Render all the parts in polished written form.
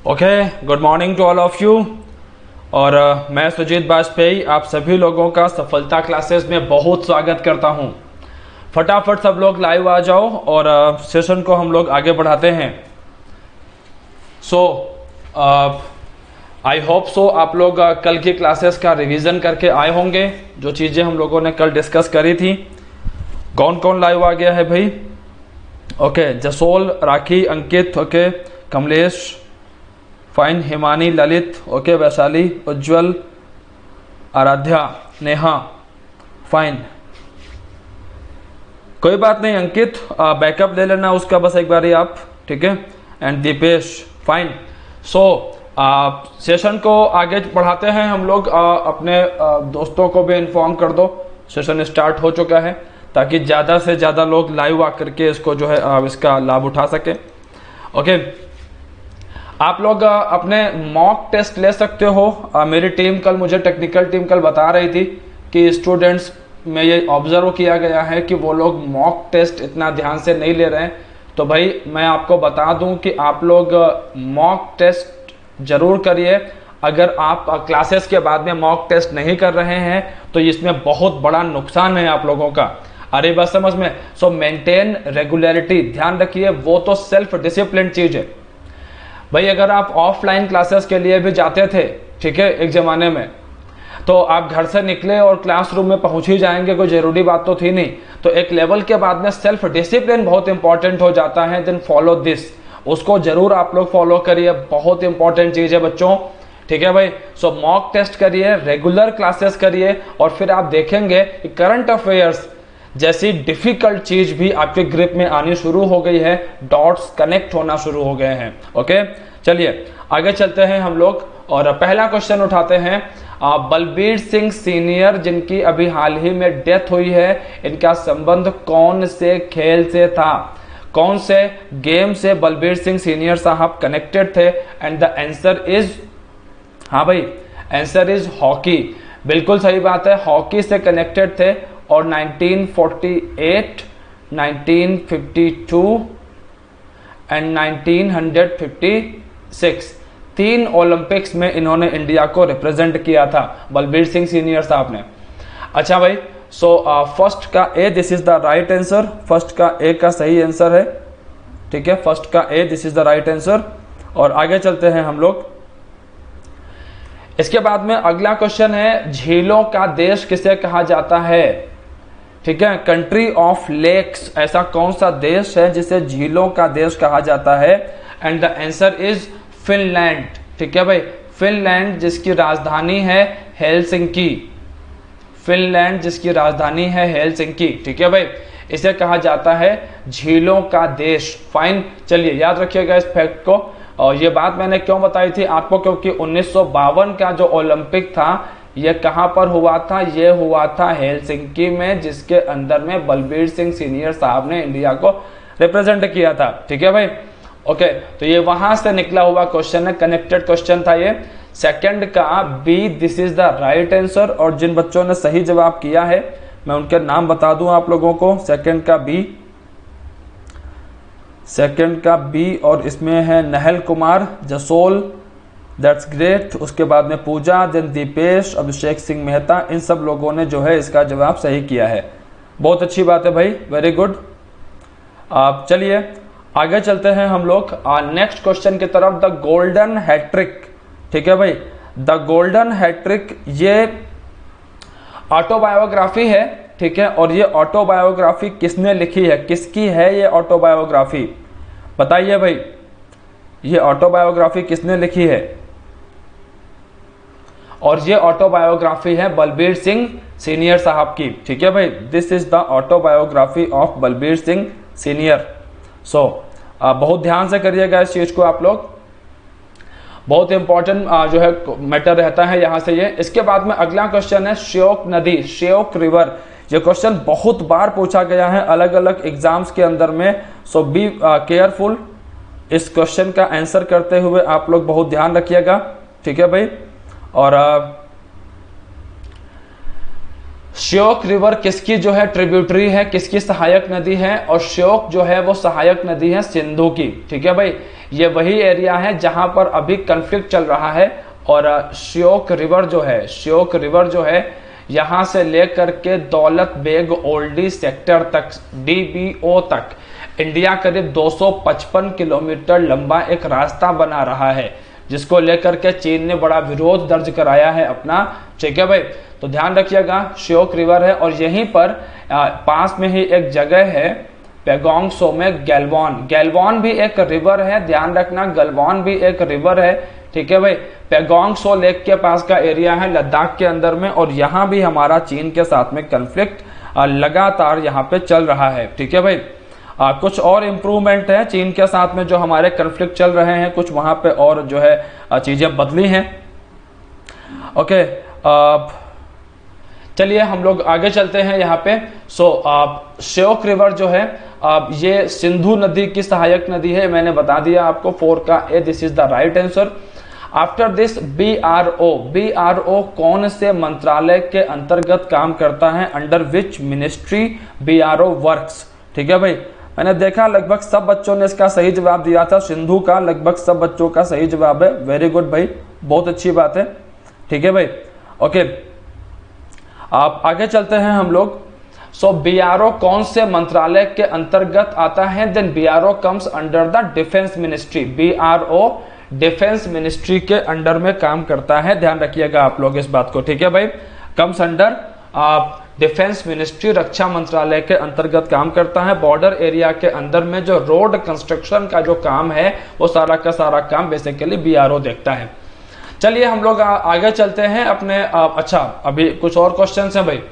Okay, good morning to all of you. और मैं सुजीत बाजपेयी आप सभी लोगों का सफलता क्लासेस में बहुत स्वागत करता हूं। फटाफट सब लोग लाइव आ जाओ और सेशन को हम लोग आगे बढ़ाते हैं। सो आई होप सो आप लोग कल की क्लासेस का रिवीजन करके आए होंगे, जो चीज़ें हम लोगों ने कल डिस्कस करी थी। कौन कौन लाइव आ गया है भाई? Okay, Jasol, Rakhi, Ankit, okay, Kamlesh, fine, Himani, Lalit, okay, Vaishali, Ujjwal, Aaradhya, Neha, fine, कोई बात नहीं। अंकित बैकअप ले लेना उसका बस एक बारी आप, ठीक है। And Deepesh, fine. So session को आगे बढ़ाते हैं हम लोग। अपने दोस्तों को भी इन्फॉर्म कर दो, सेशन स्टार्ट हो चुका है, ताकि ज़्यादा से ज़्यादा लोग लाइव आकर के इसको जो है इसका लाभ उठा सके। ओके, आप लोग अपने मॉक टेस्ट ले सकते हो। मेरी टीम कल, मुझे टेक्निकल टीम कल बता रही थी कि स्टूडेंट्स में ये ऑब्जर्व किया गया है कि वो लोग मॉक टेस्ट इतना ध्यान से नहीं ले रहे हैं। तो भाई मैं आपको बता दूं कि आप लोग मॉक टेस्ट जरूर करिए। अगर आप क्लासेस के बाद में मॉक टेस्ट नहीं कर रहे हैं तो इसमें बहुत बड़ा नुकसान है आप लोगों का। अरे बस समझ में। सो मेंटेन रेगुलरिटी, ध्यान रखिए, वो तो सेल्फ डिसिप्लिन चीज है भाई। अगर आप ऑफलाइन क्लासेस के लिए भी जाते थे, ठीक है, एक जमाने में, तो आप घर से निकले और क्लासरूम में पहुंच ही जाएंगे, कोई जरूरी बात तो थी नहीं। तो एक लेवल के बाद में सेल्फ डिसिप्लिन बहुत इंपॉर्टेंट हो जाता है। देन फॉलो दिस, उसको जरूर आप लोग फॉलो करिए, बहुत इंपॉर्टेंट चीज है बच्चों, ठीक है भाई। सो मॉक टेस्ट करिए, रेगुलर क्लासेस करिए, और फिर आप देखेंगे कि करंट अफेयर्स जैसी डिफिकल्ट चीज भी आपके ग्रिप में आनी शुरू हो गई है, डॉट्स कनेक्ट होना शुरू हो गए हैं। ओके, चलिए आगे चलते हैं हम लोग और पहला क्वेश्चन उठाते हैं। बलबीर सिंह सीनियर, जिनकी अभी हाल ही में डेथ हुई है, इनका संबंध कौन से खेल से था? कौन से गेम से बलबीर सिंह सीनियर साहब कनेक्टेड थे? एंड द आंसर इज, हाँ भाई, आंसर इज हॉकी। बिल्कुल सही बात है, हॉकी से कनेक्टेड थे। और 1948, 1952 एंड 1956 तीन ओलंपिक्स में इन्होंने इंडिया को रिप्रेजेंट किया था, बलबीर सिंह सीनियर साहब ने। अच्छा भाई, सो फर्स्ट का A, this is the right answer. First का ए का सही आंसर है, ठीक है, फर्स्ट का A, this is the right answer. और आगे चलते हैं हम लोग। इसके बाद में अगला क्वेश्चन है, झीलों का देश किसे कहा जाता है? ठीक है, कंट्री ऑफ लेक्स, ऐसा कौन सा देश है जिसे झीलों का देश कहा जाता है? And the answer is Finland, ठीक है भाई, फिनलैंड, जिसकी राजधानी है हेलसिंकी। फिनलैंड जिसकी राजधानी है हेलसिंकी, ठीक है भाई, इसे कहा जाता है झीलों का देश। फाइन, चलिए याद रखिएगा इस फैक्ट को। और ये बात मैंने क्यों बताई थी आपको, क्योंकि 1952 का जो ओलंपिक था, ये कहां पर हुआ था? ये हुआ था हेलसिंकी में, जिसके अंदर में बलबीर सिंह सीनियर साहब ने इंडिया को रिप्रेजेंट किया था, ठीक है भाई। ओके, तो ये वहां से निकला हुआ क्वेश्चन है, कनेक्टेड क्वेश्चन था ये। सेकंड का B, this is the right answer. और जिन बच्चों ने सही जवाब किया है मैं उनके नाम बता दूं आप लोगों को। सेकंड का बी, सेकंड का बी, और इसमें है नहल कुमार, जसोल, दैट्स ग्रेट। उसके बाद में पूजा, देन दीपेश, अभिषेक सिंह मेहता, इन सब लोगों ने जो है इसका जवाब सही किया है। बहुत अच्छी बात है भाई, वेरी गुड। आप चलिए आगे चलते हैं हम लोग नेक्स्ट क्वेश्चन की तरफ। द गोल्डन हैट्रिक, ठीक है भाई, द गोल्डन हैट्रिक ये ऑटोबायोग्राफी है, ठीक है। और ये ऑटोबायोग्राफी किसने लिखी है? किसकी है ये ऑटोबायोग्राफी? बताइए भाई, ये ऑटोबायोग्राफी किसने लिखी है? और ये ऑटोबायोग्राफी है बलबीर सिंह सीनियर साहब की, ठीक है भाई। This is the autobiography of Balbir Singh senior. So बहुत ध्यान से करिएगा इस चीज को आप लोग, बहुत इंपॉर्टेंट जो है मैटर रहता है यहाँ से ये। इसके बाद में अगला क्वेश्चन है श्योक नदी, श्योक रिवर। ये क्वेश्चन बहुत बार पूछा गया है अलग अलग एग्जाम्स के अंदर में। सो बी केयरफुल, इस क्वेश्चन का आंसर करते हुए आप लोग बहुत ध्यान रखिएगा, ठीक है भाई। और श्योक रिवर किसकी जो है ट्रिब्यूटरी है, किसकी सहायक नदी है? और श्योक जो है वो सहायक नदी है सिंधु की, ठीक है भाई। ये वही एरिया है जहां पर अभी कन्फ्लिक्ट चल रहा है। और श्योक रिवर जो है यहां से लेकर के दौलत बेग ओल्डी सेक्टर तक, DBO तक इंडिया करीब 255 किलोमीटर लंबा एक रास्ता बना रहा है, जिसको लेकर के चीन ने बड़ा विरोध दर्ज कराया है अपना। ठीक है भाई, तो ध्यान रखिएगा, श्योक रिवर है। और यहीं पर पास में ही एक जगह है पैगोंग सो में गैल्वान भी एक रिवर है, ध्यान रखना, गलवान भी एक रिवर है। ठीक है भाई, पैगोंग सो लेक के पास का एरिया है लद्दाख के अंदर में, और यहां भी हमारा चीन के साथ में कन्फ्लिक्ट लगातार यहां पे चल रहा है। ठीक है भाई, कुछ और इम्प्रूवमेंट है चीन के साथ में, जो हमारे कन्फ्लिक्ट चल रहे हैं, कुछ वहां पे और जो है चीजें बदली हैं। ओके, चलिए हम लोग आगे चलते हैं यहाँ पे। श्योक रिवर जो है ये सिंधु नदी की सहायक नदी है, मैंने बता दिया आपको 4 का A, this is the right answer. After this BRO कौन से मंत्रालय के अंतर्गत काम करता है, under which ministry BRO works. ठीक है भाई, मैंने देखा लगभग सब बच्चों ने इसका सही जवाब दिया था, सिंधु का लगभग सब बच्चों का सही जवाब है। वेरी गुड भाई, बहुत अच्छी बात है। ठीक है भाई, ओके, आप आगे चलते हैं हम लोग। BRO कौन से मंत्रालय के अंतर्गत आता है, then BRO comes under the defence ministry. BRO defence ministry के अंडर में काम करता है, ध्यान रखिएगा आप लोग इस बात को। ठीक है भाई, कम्स अंडर डिफेंस मिनिस्ट्री, रक्षा मंत्रालय के अंतर्गत काम करता है। बॉर्डर एरिया के अंदर में जो रोड कंस्ट्रक्शन का जो काम है वो सारा का सारा काम बेसिकली BRO देखता है। चलिए हम लोग आगे चलते हैं अपने अच्छा, अभी कुछ और क्वेश्चंस हैं भाई।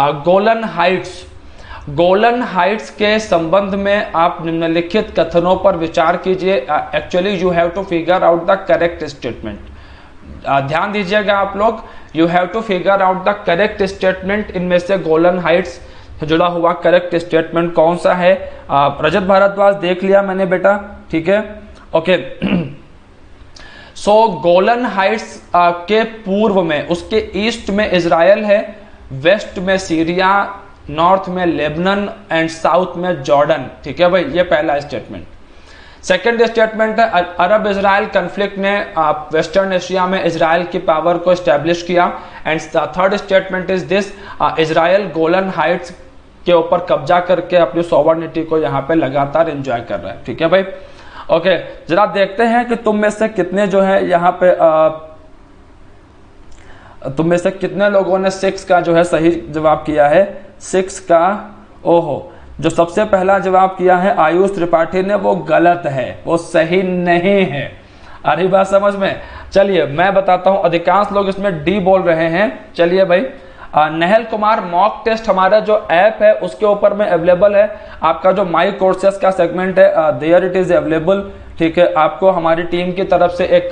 गोलन हाइट्स के संबंध में आप निम्नलिखित कथनों पर विचार कीजिए। Actually you have to figure out the correct statement. ध्यान दीजिएगा आप लोग, you have to figure out the correct statement. इनमें से गोलन हाइट्स से जुड़ा हुआ करेक्ट स्टेटमेंट कौन सा है। रजत भारद्वाज देख लिया मैंने बेटा, ठीक है, ओके। गोलन हाइट्स के पूर्व में, उसके ईस्ट में इजराइल है, वेस्ट में सीरिया, नॉर्थ में लेबनन एंड साउथ में जॉर्डन। ठीक है भाई, ये पहला स्टेटमेंट। सेकेंड स्टेटमेंट है अरब इजराइल कन्फ्लिक्ट ने वेस्टर्न एशिया में इजराइल की पावर को एस्टेब्लिश किया। And third statement is this, Israel Golan Heights के ऊपर कब्जा करके अपनी सॉवर्निटी को यहाँ पे लगातार एंजॉय कर रहा है। ठीक है भाई, ओके, जरा देखते हैं कि तुम में से कितने जो है यहाँ पे तुम में से कितने लोगों ने 6 का जो है सही जवाब किया है। 6 का, ओहो, जो सबसे पहला जवाब किया है आयुष त्रिपाठी ने, वो गलत है, वो सही नहीं है। आ रही बात समझ में। चलिए मैं बताता हूं, अधिकांश लोग इसमें डी बोल रहे हैं। चलिए भाई, नहल कुमार मॉक टेस्ट हमारा जो ऐप है उसके ऊपर में अवेलेबल है। आपका जो माई कोर्सेस का सेगमेंट है, देयर इट इज अवेलेबल। ठीक है, आपको हमारी टीम की तरफ से एक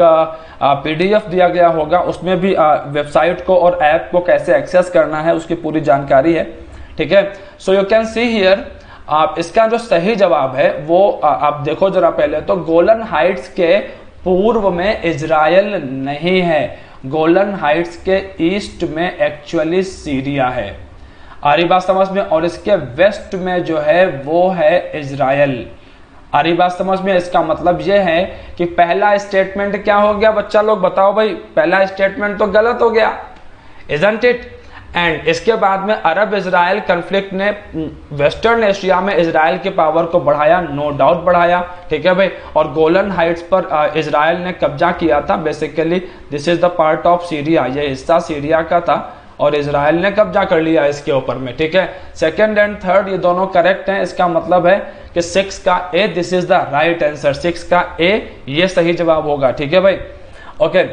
PDF दिया गया होगा, उसमें भी वेबसाइट को और ऐप को कैसे एक्सेस करना है उसकी पूरी जानकारी है। ठीक है, so you can see here, आप इसका जो सही जवाब है वो आप देखो जरा पहले तो, गोलन हाइट्स के पूर्व में इजराइल नहीं है, गोलन हाइट्स के ईस्ट में एक्चुअली सीरिया है। आ रही बात समझ में। और इसके वेस्ट में जो है वो है इजराइल। आ रही बात समझ में। इसका मतलब यह है कि पहला स्टेटमेंट क्या हो गया बच्चा लोग बताओ भाई, पहला स्टेटमेंट तो गलत हो गया, इजंट इट। एंड इसके बाद में अरब इजराइल कन्फ्लिक्ट ने वेस्टर्न एशिया में इजराइल की पावर को बढ़ाया, नो डाउट बढ़ाया। ठीक है भाई, और गोलन हाइट्स पर इजराइल ने कब्जा किया था। Basically this is the part of Syria, ये हिस्सा सीरिया का था और इजराइल ने कब्जा कर लिया इसके ऊपर में। ठीक है, सेकंड एंड थर्ड ये दोनों करेक्ट हैं। इसका मतलब है कि 6 का A, this is the right answer. 6 का ए ये सही जवाब होगा। ठीक है भाई, ओके,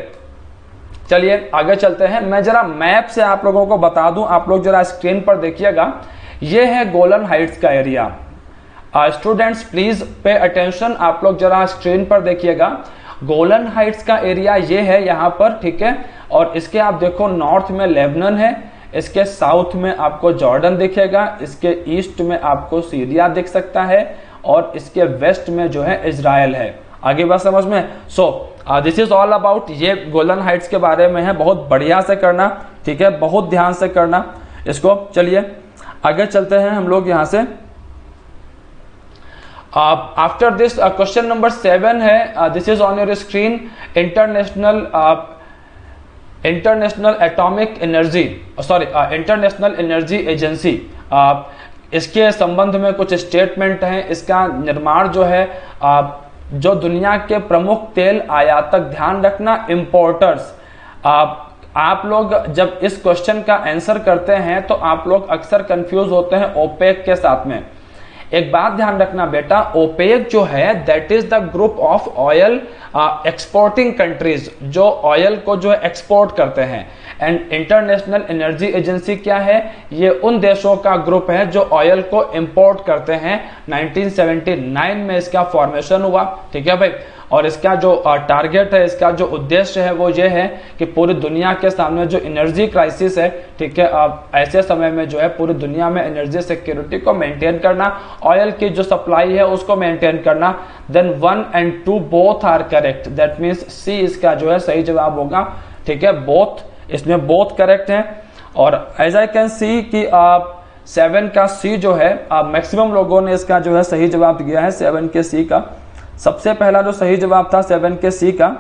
चलिए आगे चलते हैं। मैं जरा मैप से आप लोगों को बता दूं, आप लोग जरा स्क्रीन पर देखिएगा, ये है गोलन हाइट्स का area. Students please pay attention, आप लोग जरा स्क्रीन पर देखिएगा, गोलन हाइट्स का एरिया ये है यहाँ पर। ठीक है, और इसके आप देखो नॉर्थ में लेबनन है, इसके साउथ में आपको जॉर्डन दिखेगा, इसके ईस्ट में आपको सीरिया दिख सकता है और इसके वेस्ट में जो है इजराइल है। आगे बात समझ में। दिस इज ऑल अबाउट, ये गोलन हाइट्स के बारे में है। बहुत बढ़िया से करना, ठीक है, बहुत ध्यान से करना इसको। चलिए आगे चलते हैं हम लोग यहाँ से। आफ्टर दिस क्वेश्चन नंबर 7 है, this is on your screen, international atomic energy international energy agency, इसके संबंध में कुछ स्टेटमेंट हैं। इसका निर्माण जो है जो दुनिया के प्रमुख तेल आयातक, ध्यान रखना इंपोर्टर्स, आप लोग जब इस क्वेश्चन का आंसर करते हैं तो आप लोग अक्सर कंफ्यूज होते हैं ओपेक के साथ में। एक बात ध्यान रखना बेटा, ओपेक जो है that is the group of oil exporting countries, जो ऑयल को जो है एक्सपोर्ट करते हैं। एंड इंटरनेशनल एनर्जी एजेंसी क्या है, ये उन देशों का ग्रुप है जो ऑयल को इंपोर्ट करते हैं। 1979 में इसका फॉर्मेशन हुआ, ठीक है भाई। और इसका जो टारगेट है, इसका जो उद्देश्य है वो ये है कि पूरी दुनिया के सामने जो एनर्जी क्राइसिस है, ठीक है, ऐसे समय में जो है पूरी दुनिया में एनर्जी सिक्योरिटी को मेंटेन करना, ऑयल की जो सप्लाई है उसको मेंटेन करना। देन 1 और 2 both are correct, that means C इसका जो है सही जवाब होगा, ठीक है। बोथ, इसमें बोथ करेक्ट हैं। और एज आई कैन सी कि 7 का सी जो है मैक्सिमम लोगों ने इसका जो है सही जवाब दिया है। 7 के सी का सबसे पहला जो सही जवाब था 7 के सी का,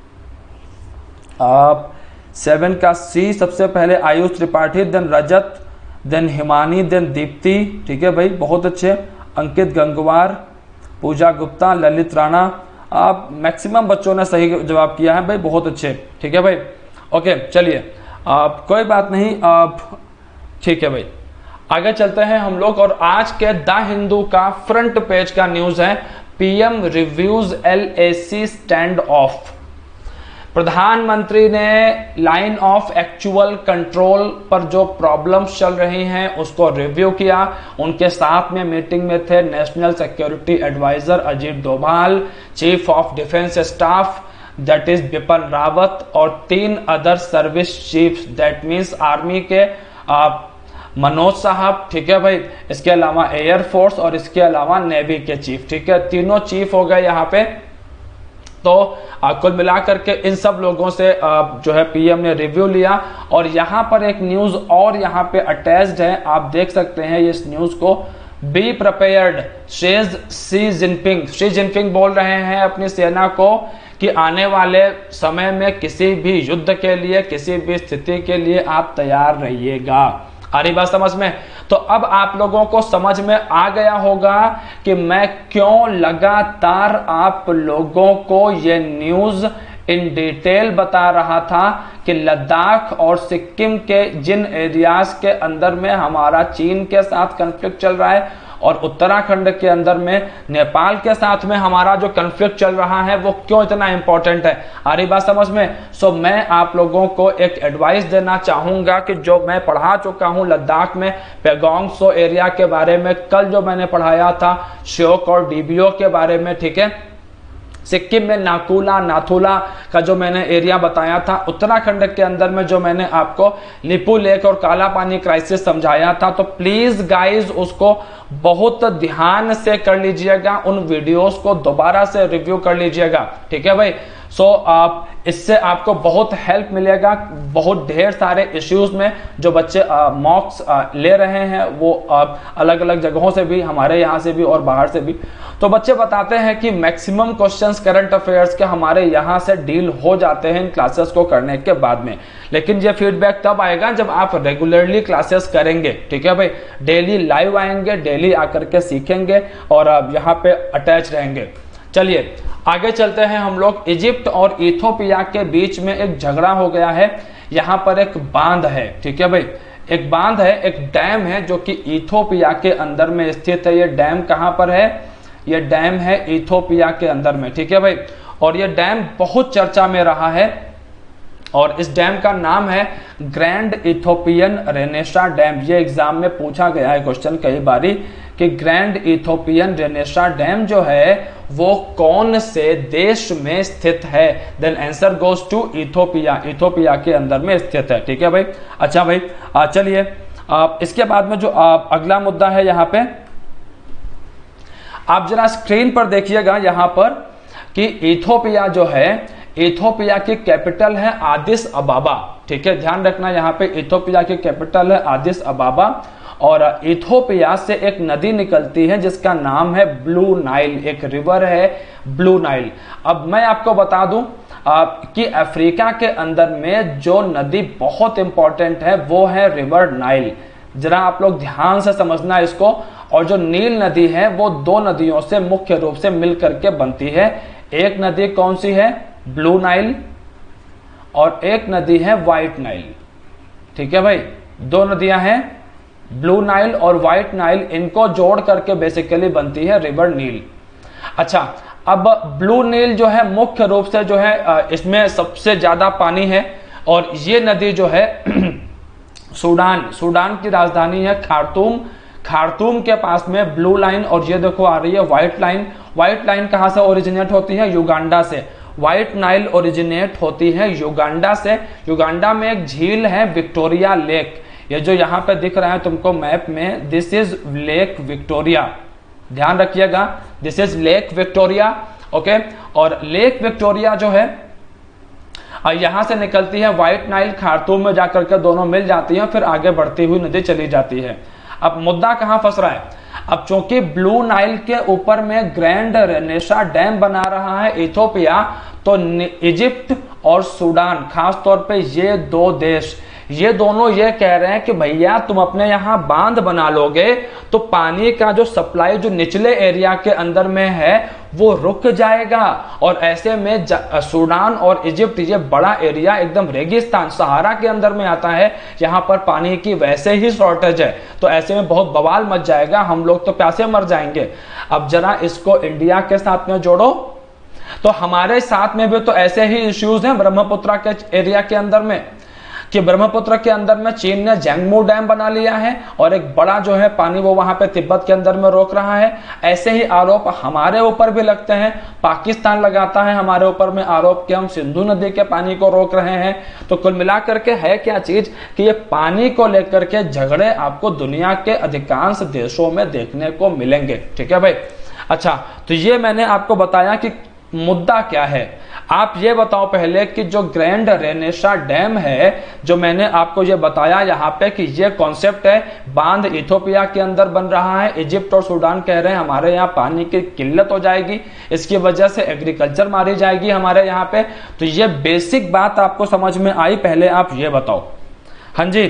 7 का सी सबसे पहले Ayush Tripathi, then Rajat, then Himani, then Deepti, ठीक है भाई, बहुत अच्छे। अंकित गंगवार, पूजा गुप्ता, ललित राणा, आप मैक्सिमम बच्चों ने सही जवाब किया है भाई, बहुत अच्छे, ठीक है भाई। ओके चलिए, कोई बात नहीं, ठीक है भाई, आगे चलते हैं हम लोग। और आज के द हिंदू का फ्रंट पेज का न्यूज है, PM reviews LAC stand off. प्रधानमंत्री ने लाइन ऑफ एक्चुअल कंट्रोल पर जो प्रॉब्लम्स चल रही हैं उसको रिव्यू किया। उनके साथ में मीटिंग में थे national security adviser Ajit Doval, chief of defence staff that is Bipin Rawat, और 3 other service chiefs, that means army के मनोज साहब, ठीक है भाई, इसके अलावा एयरफोर्स और इसके अलावा नेवी के चीफ, ठीक है, तीनों चीफ हो गए यहाँ पे। तो कुल मिलाकर के इन सब लोगों से जो है पीएम ने रिव्यू लिया। और यहाँ पर एक न्यूज और यहाँ पे अटैच्ड है, आप देख सकते हैं इस न्यूज को। Be prepared says Xi Jinping बोल रहे हैं अपनी सेना को कि आने वाले समय में किसी भी युद्ध के लिए, किसी भी स्थिति के लिए आप तैयार रहिएगा। आ रही बात समझ में? तो अब आप लोगों को समझ में आ गया होगा कि मैं क्यों लगातार आप लोगों को ये न्यूज इन डिटेल बता रहा था कि लद्दाख और सिक्किम के जिन एरियाज के अंदर में हमारा चीन के साथ कॉन्फ्लिक्ट चल रहा है और उत्तराखंड के अंदर में नेपाल के साथ में हमारा जो कॉन्फ्लिक्ट चल रहा है वो क्यों इतना इंपॉर्टेंट है। आ रही बात समझ में? सो मैं आप लोगों को एक एडवाइस देना चाहूंगा कि जो मैं पढ़ा चुका हूं लद्दाख में पेगोंग सो एरिया के बारे में, कल जो मैंने पढ़ाया था श्योक और डीबीओ के बारे में, ठीक है, सिक्किम में नाकुला नाथुला का जो मैंने एरिया बताया था, उत्तराखंड के अंदर में जो मैंने आपको लिपू लेक और काला पानी क्राइसिस समझाया था, तो प्लीज गाइस उसको बहुत ध्यान से कर लीजिएगा, उन वीडियोस को दोबारा से रिव्यू कर लीजिएगा, ठीक है भाई। सो आप इससे आपको बहुत हेल्प मिलेगा। बहुत ढेर सारे इश्यूज में जो बच्चे मॉक्स ले रहे हैं वो अलग अलग जगहों से भी, हमारे यहाँ से भी और बाहर से भी, तो बच्चे बताते हैं कि मैक्सिमम क्वेश्चंस करंट अफेयर्स के हमारे यहाँ से डील हो जाते हैं इन क्लासेस को करने के बाद में। लेकिन ये फीडबैक तब आएगा जब आप रेगुलरली क्लासेस करेंगे, ठीक है भाई, डेली लाइव आएंगे, डेली आकर के सीखेंगे और यहाँ पे अटैच रहेंगे। चलिए आगे चलते हैं हम लोग। इजिप्ट और इथोपिया के बीच में एक झगड़ा हो गया है। यहाँ पर एक बांध है, ठीक है भाई, एक बांध है, एक डैम है जो कि इथोपिया के अंदर में स्थित है। ये डैम कहाँ पर है? ये डैम है इथोपिया के अंदर में, ठीक है भाई। और ये डैम बहुत चर्चा में रहा है और इस डैम का नाम है ग्रैंड इथोपियन रेनेसा डैम। ये एग्जाम में पूछा गया है क्वेश्चन कई बारी कि ग्रैंड इथोपियन रेनेसा डैम जो है वो कौन से देश में स्थित है? Then answer goes to Ethiopia, Ethiopia के अंदर में स्थित है, ठीक है भाई। अच्छा भाई, चलिए इसके बाद में जो अगला मुद्दा है यहाँ पे आप जरा स्क्रीन पर देखिएगा यहाँ पर कि इथोपिया जो है, इथोपिया की कैपिटल है आदिस अबाबा, ठीक है, ध्यान रखना यहाँ पे इथोपिया की कैपिटल है आदिस अबाबा। और इथोपिया से एक नदी निकलती है जिसका नाम है ब्लू नाइल, एक रिवर है ब्लू नाइल। अब मैं आपको बता दूं कि अफ्रीका के अंदर में जो नदी बहुत इंपॉर्टेंट है वो है रिवर नाइल। जरा आप लोग ध्यान से समझना इसको। और जो नील नदी है वो दो नदियों से मुख्य रूप से मिल करके बनती है। एक नदी कौन सी है? ब्लू नाइल, और एक नदी है व्हाइट नाइल। ठीक है भाई, दो नदियां हैं ब्लू नाइल और व्हाइट नाइल, इनको जोड़ करके बेसिकली बनती है रिवर नील। अच्छा, अब ब्लू नील जो है मुख्य रूप से जो है इसमें सबसे ज्यादा पानी है, और ये नदी जो है सूडान की राजधानी है खार्तूम। खार्तूम के पास में ब्लू लाइन, और ये देखो आ रही है व्हाइट लाइन। व्हाइट लाइन कहां से ओरिजिनेट होती है? युगांडा से। व्हाइट नाइल ओरिजिनेट होती है युगांडा से। युगांडा में एक झील है विक्टोरिया लेक, ये जो यहाँ पे दिख रहा है तुमको मैप में, दिस इज लेक विक्टोरिया, ध्यान रखिएगा, this is Lake Victoria. Okay, और लेक विक्टोरिया जो है यहां से निकलती है व्हाइट नाइल, खार्तूम में जाकर के दोनों मिल जाती है, फिर आगे बढ़ती हुई नदी चली जाती है। अब मुद्दा कहां फंस रहा है? अब चूंकि ब्लू नाइल के ऊपर में ग्रैंड रेनेसा डैम बना रहा है इथोपिया, तो इजिप्ट और सूडान, खास तौर पे ये दो देश, ये दोनों ये कह रहे हैं कि भैया तुम अपने यहां बांध बना लोगे तो पानी का जो सप्लाई जो निचले एरिया के अंदर में है वो रुक जाएगा। और ऐसे में सूडान और इजिप्ट, ये बड़ा एरिया एकदम रेगिस्तान सहारा के अंदर में आता है, यहाँ पर पानी की वैसे ही शॉर्टेज है, तो ऐसे में बहुत बवाल मच जाएगा, हम लोग तो प्यासे मर जाएंगे। अब जरा इसको इंडिया के साथ में जोड़ो, तो हमारे साथ में भी तो ऐसे ही इश्यूज हैं ब्रह्मपुत्र के एरिया के अंदर में, कि ब्रह्मपुत्र के अंदर में चीन ने जंगमू डैम बना लिया है और एक बड़ा जो है पानी वो वहां पे तिब्बत के अंदर में रोक रहा है। ऐसे ही आरोप हमारे ऊपर भी लगते हैं, पाकिस्तान लगाता है हमारे ऊपर में आरोप कि हम सिंधु नदी के पानी को रोक रहे हैं। तो कुल मिलाकर के है क्या चीज कि ये पानी को लेकर के झगड़े आपको दुनिया के अधिकांश देशों में देखने को मिलेंगे। ठीक है भाई, अच्छा, तो ये मैंने आपको बताया कि मुद्दा क्या है। आप ये बताओ पहले कि जो ग्रैंड रेनेसा डैम है, जो मैंने आपको ये बताया यहाँ पे कि ये कॉन्सेप्ट है, बांध इथोपिया के अंदर बन रहा है, इजिप्ट और सूडान कह रहे हैं हमारे यहाँ पानी की किल्लत हो जाएगी, इसकी वजह से एग्रीकल्चर मारी जाएगी हमारे यहाँ पे। तो ये बेसिक बात आपको समझ में आई? पहले आप ये बताओ। हाँ जी,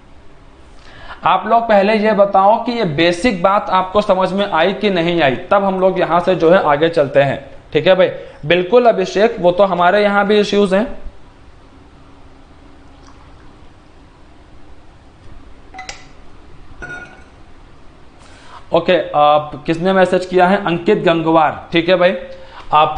आप लोग पहले ये बताओ कि ये बेसिक बात आपको समझ में आई कि नहीं आई, तब हम लोग यहाँ से जो है आगे चलते हैं। ठीक है भाई, बिल्कुल अभिषेक, वो तो हमारे यहां भी इश्यूज हैं। ओके, आप किसने मैसेज किया है? अंकित गंगवार। ठीक है भाई, आप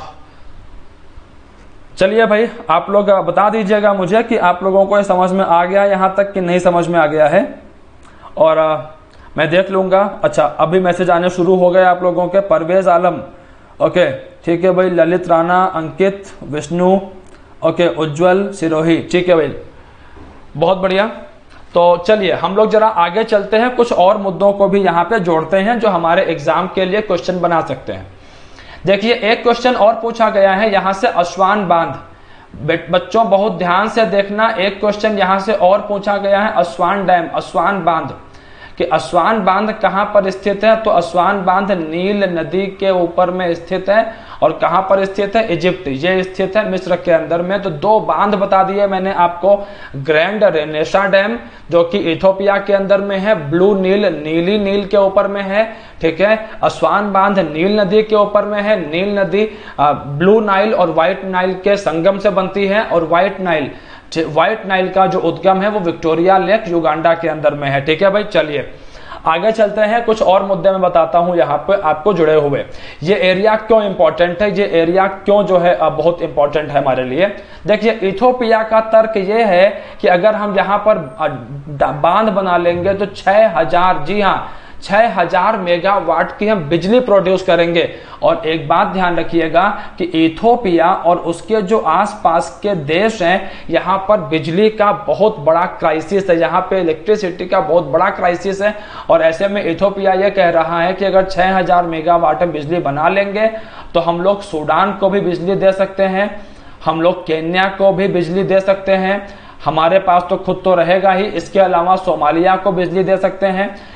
चलिए भाई, आप लोग बता दीजिएगा मुझे कि आप लोगों को ये समझ में आ गया यहां तक कि नहीं समझ में आ गया है, और मैं देख लूंगा। अच्छा, अभी मैसेज आने शुरू हो गए आप लोगों के। परवेज आलम, ओके ठीक है भाई, ललित राणा, अंकित, विष्णु, ओके, उज्जवल सिरोही, ठीक है भाई, बहुत बढ़िया। तो चलिए हम लोग जरा आगे चलते हैं, कुछ और मुद्दों को भी यहाँ पे जोड़ते हैं जो हमारे एग्जाम के लिए क्वेश्चन बना सकते हैं। देखिए, एक क्वेश्चन और पूछा गया है यहाँ से, अस्वान बांध। बच्चों बहुत ध्यान से देखना, एक क्वेश्चन यहाँ से और पूछा गया है, अस्वान डैम, अस्वान बांध, कि अस्वान बांध कहां पर स्थित है? तो अस्वान बांध नील नदी के ऊपर में स्थित है, और कहां पर स्थित है? इजिप्ट, ये स्थित है मिस्र के अंदर में। तो दो बांध बता दिए मैंने आपको, ग्रैंड रेनेसा डैम जो कि इथोपिया के अंदर में है, ब्लू नील, नीली नील के ऊपर में है, ठीक है, अस्वान बांध नील नदी के ऊपर में है। नील नदी ब्लू नाइल और व्हाइट नाइल के संगम से बनती है, और व्हाइट नाइल का जो उद्गम है वो विक्टोरिया लेक युगांडा के अंदर में है। ठीक है भाई, चलिए आगे चलते हैं, कुछ और मुद्दे मैं बताता हूं यहाँ पे आपको जुड़े हुए। ये एरिया क्यों इंपॉर्टेंट है, ये एरिया क्यों जो है बहुत इंपॉर्टेंट है हमारे लिए। देखिए, इथोपिया का तर्क ये है कि अगर हम यहाँ पर बांध बना लेंगे तो 6000, जी हाँ 6000 मेगावाट की हम बिजली प्रोड्यूस करेंगे। और एक बात ध्यान रखिएगा कि इथोपिया और उसके जो आसपास के देश हैं, यहाँ पर बिजली का बहुत बड़ा क्राइसिस है, यहाँ पे इलेक्ट्रिसिटी का बहुत बड़ा क्राइसिस है। और ऐसे में इथोपिया ये कह रहा है कि अगर 6000 मेगावाट हम बिजली बना लेंगे तो हम लोग सूडान को भी बिजली दे सकते हैं, हम लोग केन्या को भी बिजली दे सकते हैं, हमारे पास तो खुद तो रहेगा ही, इसके अलावा सोमालिया को बिजली दे सकते हैं।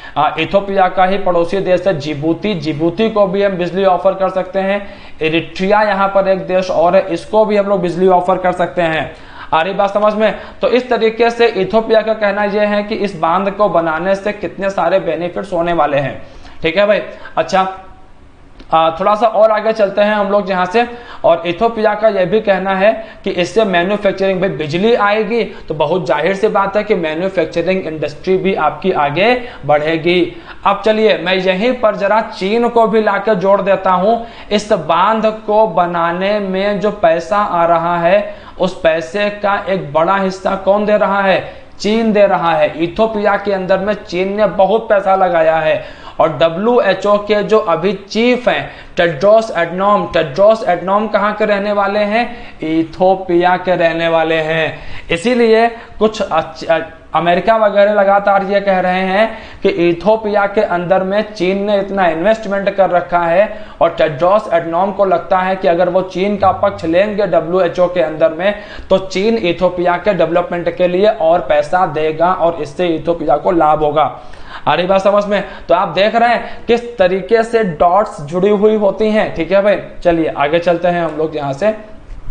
इथोपिया का ही पड़ोसी देश है जिबूती, जिबूती को भी हम बिजली ऑफर कर सकते हैं। इरिट्रिया यहाँ पर एक देश और है, इसको भी हम लोग बिजली ऑफर कर सकते हैं। आ रही बात समझ में? तो इस तरीके से इथोपिया का कहना यह है कि इस बांध को बनाने से कितने सारे बेनिफिट्स होने वाले हैं। ठीक है भाई। अच्छा, थोड़ा सा और आगे चलते हैं हम लोग यहाँ से। और इथोपिया का यह भी कहना है कि इससे मैन्युफैक्चरिंग, भाई बिजली आएगी तो बहुत जाहिर सी बात है कि मैन्युफैक्चरिंग इंडस्ट्री भी आपकी आगे बढ़ेगी। अब चलिए मैं यहीं पर जरा चीन को भी लाकर जोड़ देता हूं। इस बांध को बनाने में जो पैसा आ रहा है उस पैसे का एक बड़ा हिस्सा कौन दे रहा है? चीन दे रहा है। इथोपिया के अंदर में चीन ने बहुत पैसा लगाया है। और WHO के जो अभी चीफ हैं टेड्रोस एडनॉम कहाँ के रहने वाले हैं? इथोपिया के रहने वाले हैं। इसीलिए कुछ अमेरिका वगैरह लगातार ये कह रहे हैं कि इथोपिया के अंदर में चीन ने इतना इन्वेस्टमेंट कर रखा है और टेड्रोस एडनॉम को लगता है कि अगर वो चीन का पक्ष लेंगे WHO के अंदर में तो चीन इथोपिया के डेवलपमेंट के लिए और पैसा देगा और इससे इथोपिया को लाभ होगा। आ रही बात समझ में? तो आप देख रहे हैं किस तरीके से डॉट्स जुड़ी हुई होती हैं। ठीक है भाई, चलिए आगे चलते हैं हम लोग यहाँ से।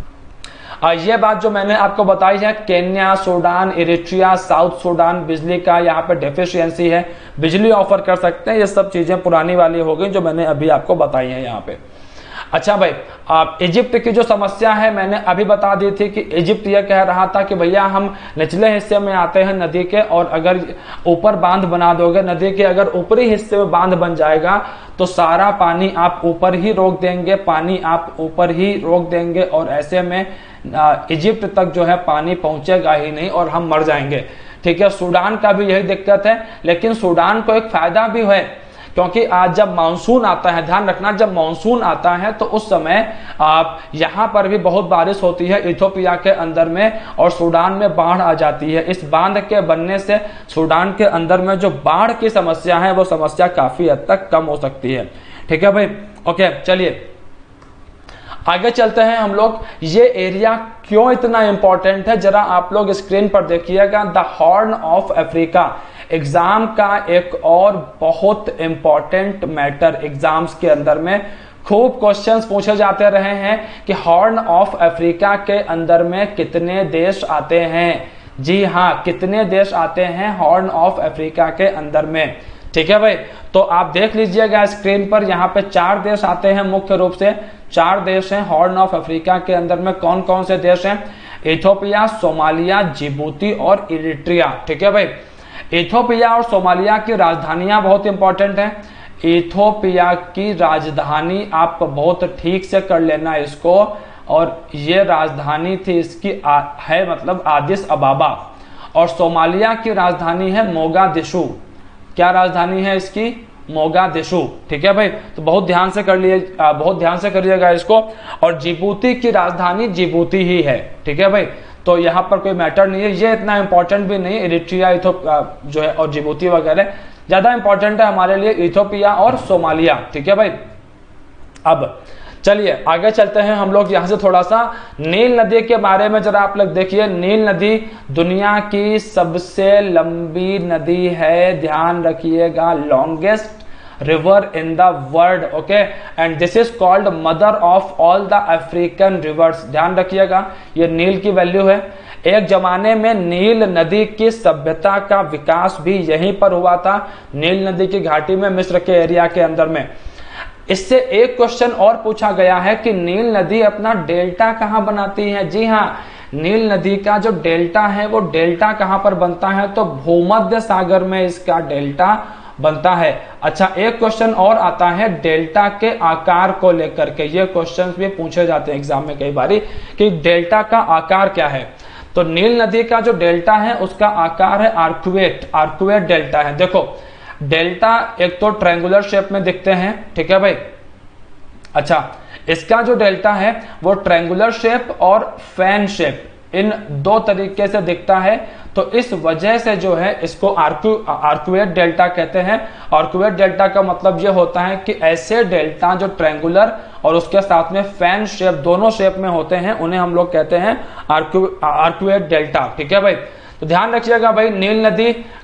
ये बात जो मैंने आपको बताई है, Kenya, Sudan, Eritrea, South Sudan बिजली का यहाँ पे डेफिशिएंसी है, बिजली ऑफर कर सकते हैं, ये सब चीजें पुरानी वाली हो गई जो मैंने अभी आपको बताई है यहाँ पे। अच्छा भाई, इजिप्ट की जो समस्या है मैंने अभी बता दी थी कि इजिप्ट ये कह रहा था कि भैया हम निचले हिस्से में आते हैं नदी के और अगर ऊपर बांध बना दोगे नदी के, अगर ऊपरी हिस्से में बांध बन जाएगा तो सारा पानी आप ऊपर ही रोक देंगे, पानी आप ऊपर ही रोक देंगे और ऐसे में इजिप्ट तक जो है पानी पहुंचेगा ही नहीं और हम मर जाएंगे। ठीक है, सूडान का भी यही दिक्कत है, लेकिन सूडान को एक फायदा भी है क्योंकि आज जब मानसून आता है, ध्यान रखना जब मानसून आता है तो उस समय आप यहाँ पर भी बहुत बारिश होती है इथोपिया के अंदर में और सूडान में बाढ़ आ जाती है। इस बांध के बनने से सूडान के अंदर में जो बाढ़ की समस्या है वो समस्या काफी हद तक कम हो सकती है। ठीक है भाई, ओके चलिए आगे चलते हैं हम लोग। ये एरिया क्यों इतना इंपॉर्टेंट है जरा आप लोग स्क्रीन पर देखिएगा। The Horn of Africa exam का एक और बहुत इंपॉर्टेंट मैटर, एग्जाम्स के अंदर में खूब क्वेश्चंस पूछे जाते रहे हैं कि हॉर्न ऑफ अफ्रीका के अंदर में कितने देश आते हैं। जी हाँ, कितने देश आते हैं हॉर्न ऑफ अफ्रीका के अंदर में। ठीक है भाई, तो आप देख लीजिएगा स्क्रीन पर, यहाँ पे 4 देश आते हैं, मुख्य रूप से 4 देश हैं हॉर्न ऑफ अफ्रीका के अंदर में। कौन कौन से देश हैं? इथोपिया, सोमालिया, जिबूती और इरिट्रिया। ठीक है भाई, इथोपिया और सोमालिया की राजधानियां बहुत इंपॉर्टेंट हैं। इथोपिया की राजधानी आप बहुत ठीक से कर लेना इसको, और ये राजधानी थी इसकी है मतलब आदिस अबाबा, और सोमालिया की राजधानी है मोगादिशु। क्या राजधानी है इसकी? मोगादिशु। ठीक है भाई, तो बहुत ध्यान से करिएगा इसको। और जिबूती की राजधानी जिबूती ही है। ठीक है भाई, तो यहाँ पर कोई मैटर नहीं है, ये इतना इंपॉर्टेंट भी नहीं है। इरिट्रिया जो है और जिबूती वगैरह ज्यादा इंपॉर्टेंट है हमारे लिए इथोपिया और सोमालिया। ठीक है भाई, अब चलिए आगे चलते हैं हम लोग यहाँ से थोड़ा सा। नील नदी के बारे में जरा आप लोग देखिए। नील नदी दुनिया की सबसे लंबी नदी है, ध्यान रखिएगा, longest river in the world. Okay, and this is called mother of all the African rivers. ध्यान रखिएगा, ये नील की वैल्यू है। एक जमाने में नील नदी की सभ्यता का विकास भी यहीं पर हुआ था, नील नदी की घाटी में, मिस्र के एरिया के अंदर में। इससे एक क्वेश्चन और पूछा गया है कि नील नदी अपना डेल्टा कहां बनाती है। जी हाँ, नील नदी का जो डेल्टा है वो डेल्टा कहां पर बनता है? तो भूमध्य सागर में इसका डेल्टा बनता है। अच्छा, एक क्वेश्चन और आता है डेल्टा के आकार को लेकर के। ये क्वेश्चंस भी पूछे जाते हैं एग्जाम में कई बारी कि डेल्टा का आकार क्या है। तो नील नदी का जो डेल्टा है उसका आकार है आर्कुएट डेल्टा है। देखो, डेल्टा एक तो ट्रायंगुलर शेप में दिखते हैं। ठीक है भाई, अच्छा, इसका जो डेल्टा है वो ट्रायंगुलर शेप और फैन शेप, इन 2 तरीके से दिखता है। तो इस वजह से जो है इसको आर्कुएट डेल्टा कहते हैं। आर्कुएट डेल्टा का मतलब ये होता है कि ऐसे डेल्टा जो ट्रायंगुलर और उसके साथ में फैन शेप, दोनों शेप में होते हैं, उन्हें हम लोग कहते हैं आर्कुएट डेल्टा। ठीक है भाई, तो ध्यान रखिएगा भाई, नील नदी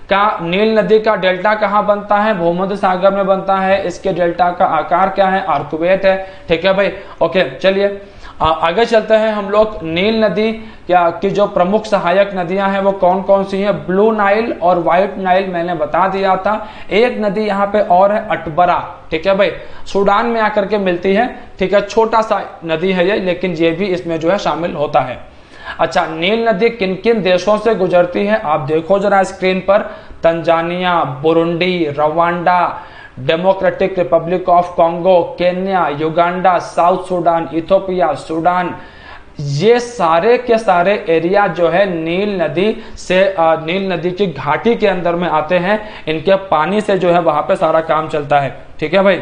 का नील नदी का डेल्टा कहाँ बनता है? भूमध्य सागर में बनता है। इसके डेल्टा का आकार क्या है? आर्कवेट है। ठीक है भाई, ओके। चलिए आगे चलते हैं हम लोग। नील नदी की जो प्रमुख सहायक नदियां हैं वो कौन कौन सी हैं? ब्लू नाइल और व्हाइट नाइल मैंने बता दिया था। एक नदी यहाँ पे और है, अटबरा। ठीक है भाई, सूडान में आकर के मिलती है। ठीक है, छोटा सा नदी है ये, लेकिन ये भी इसमें जो है शामिल होता है। अच्छा, नील नदी किन किन देशों से गुजरती है? आप देखो जरा स्क्रीन पर। Tanzania, Burundi, Rwanda, Democratic Republic of Congo, Kenya, Uganda, South Sudan, Ethiopia, Sudan, ये सारे के सारे एरिया जो है नील नदी की घाटी के अंदर में आते हैं। इनके पानी से जो है वहां पे सारा काम चलता है। ठीक है भाई,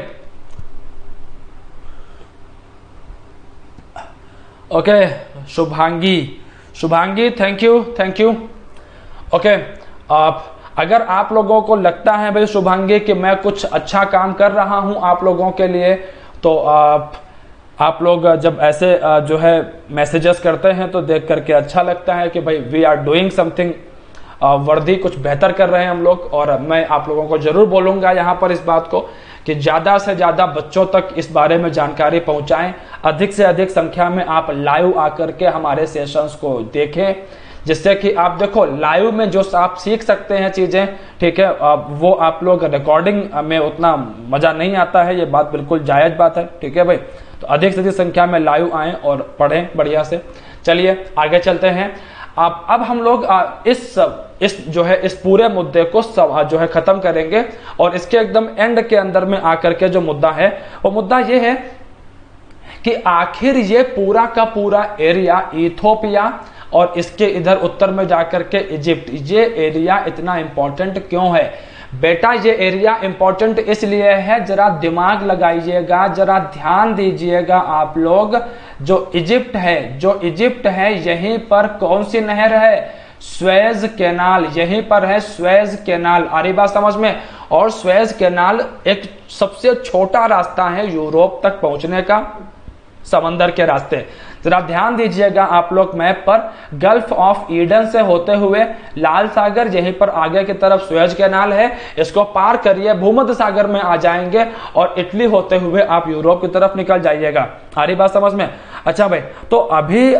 okay. Shubhangi thank you. Okay, अगर आप लोगों को लगता है भाई शुभांगी कि मैं कुछ अच्छा काम कर रहा हूं आप लोगों के लिए, तो आप लोग जब ऐसे जो है मैसेजेस करते हैं तो देख करके अच्छा लगता है कि भाई वी आर डूइंग समथिंग वर्दी, कुछ बेहतर कर रहे हैं हम लोग। और मैं आप लोगों को जरूर बोलूंगा यहाँ पर इस बात को कि ज्यादा से ज्यादा बच्चों तक इस बारे में जानकारी पहुंचाएं। अधिक से अधिक संख्या में आप लाइव आकर के हमारे सेशंस को देखें, जिससे कि आप देखो लाइव में जो आप सीख सकते हैं चीजें, ठीक है, वो आप लोग रिकॉर्डिंग में उतना मजा नहीं आता है। ये बात बिल्कुल जायज बात है। ठीक है भाई, तो अधिक से अधिक संख्या में लाइव आएं और पढ़ें बढ़िया से। चलिए आगे चलते हैं। अब हम लोग इस पूरे मुद्दे को जो है खत्म करेंगे, और इसके एकदम एंड के अंदर में आकर के जो मुद्दा है वो मुद्दा ये है कि आखिर ये पूरा का पूरा एरिया इथोपिया और इसके इधर उत्तर में जाकर के इजिप्ट, ये एरिया इतना इंपॉर्टेंट क्यों है? बेटा ये एरिया इंपॉर्टेंट इसलिए है, जरा दिमाग लगाइएगा, जरा ध्यान दीजिएगा आप लोग। जो इजिप्ट है यहीं पर कौन सी नहर है? स्वेज कैनाल, यहीं पर है स्वेज कैनाल। आ रही बात समझ में? और स्वेज कैनाल एक सबसे छोटा रास्ता है यूरोप तक पहुंचने का, समंदर के रास्ते। जरा ध्यान दीजिएगा आप लोग मैप पर। गल्फ ऑफ ईडन से होते हुए लाल सागर, यहीं पर आगे की तरफ स्वेज कैनाल है, इसको पार करिए भूमध्य सागर में आ जाएंगे, और इटली होते हुए आप यूरोप की तरफ निकल जाइएगा। आ रही बात समझ में? अच्छा भाई, तो अभी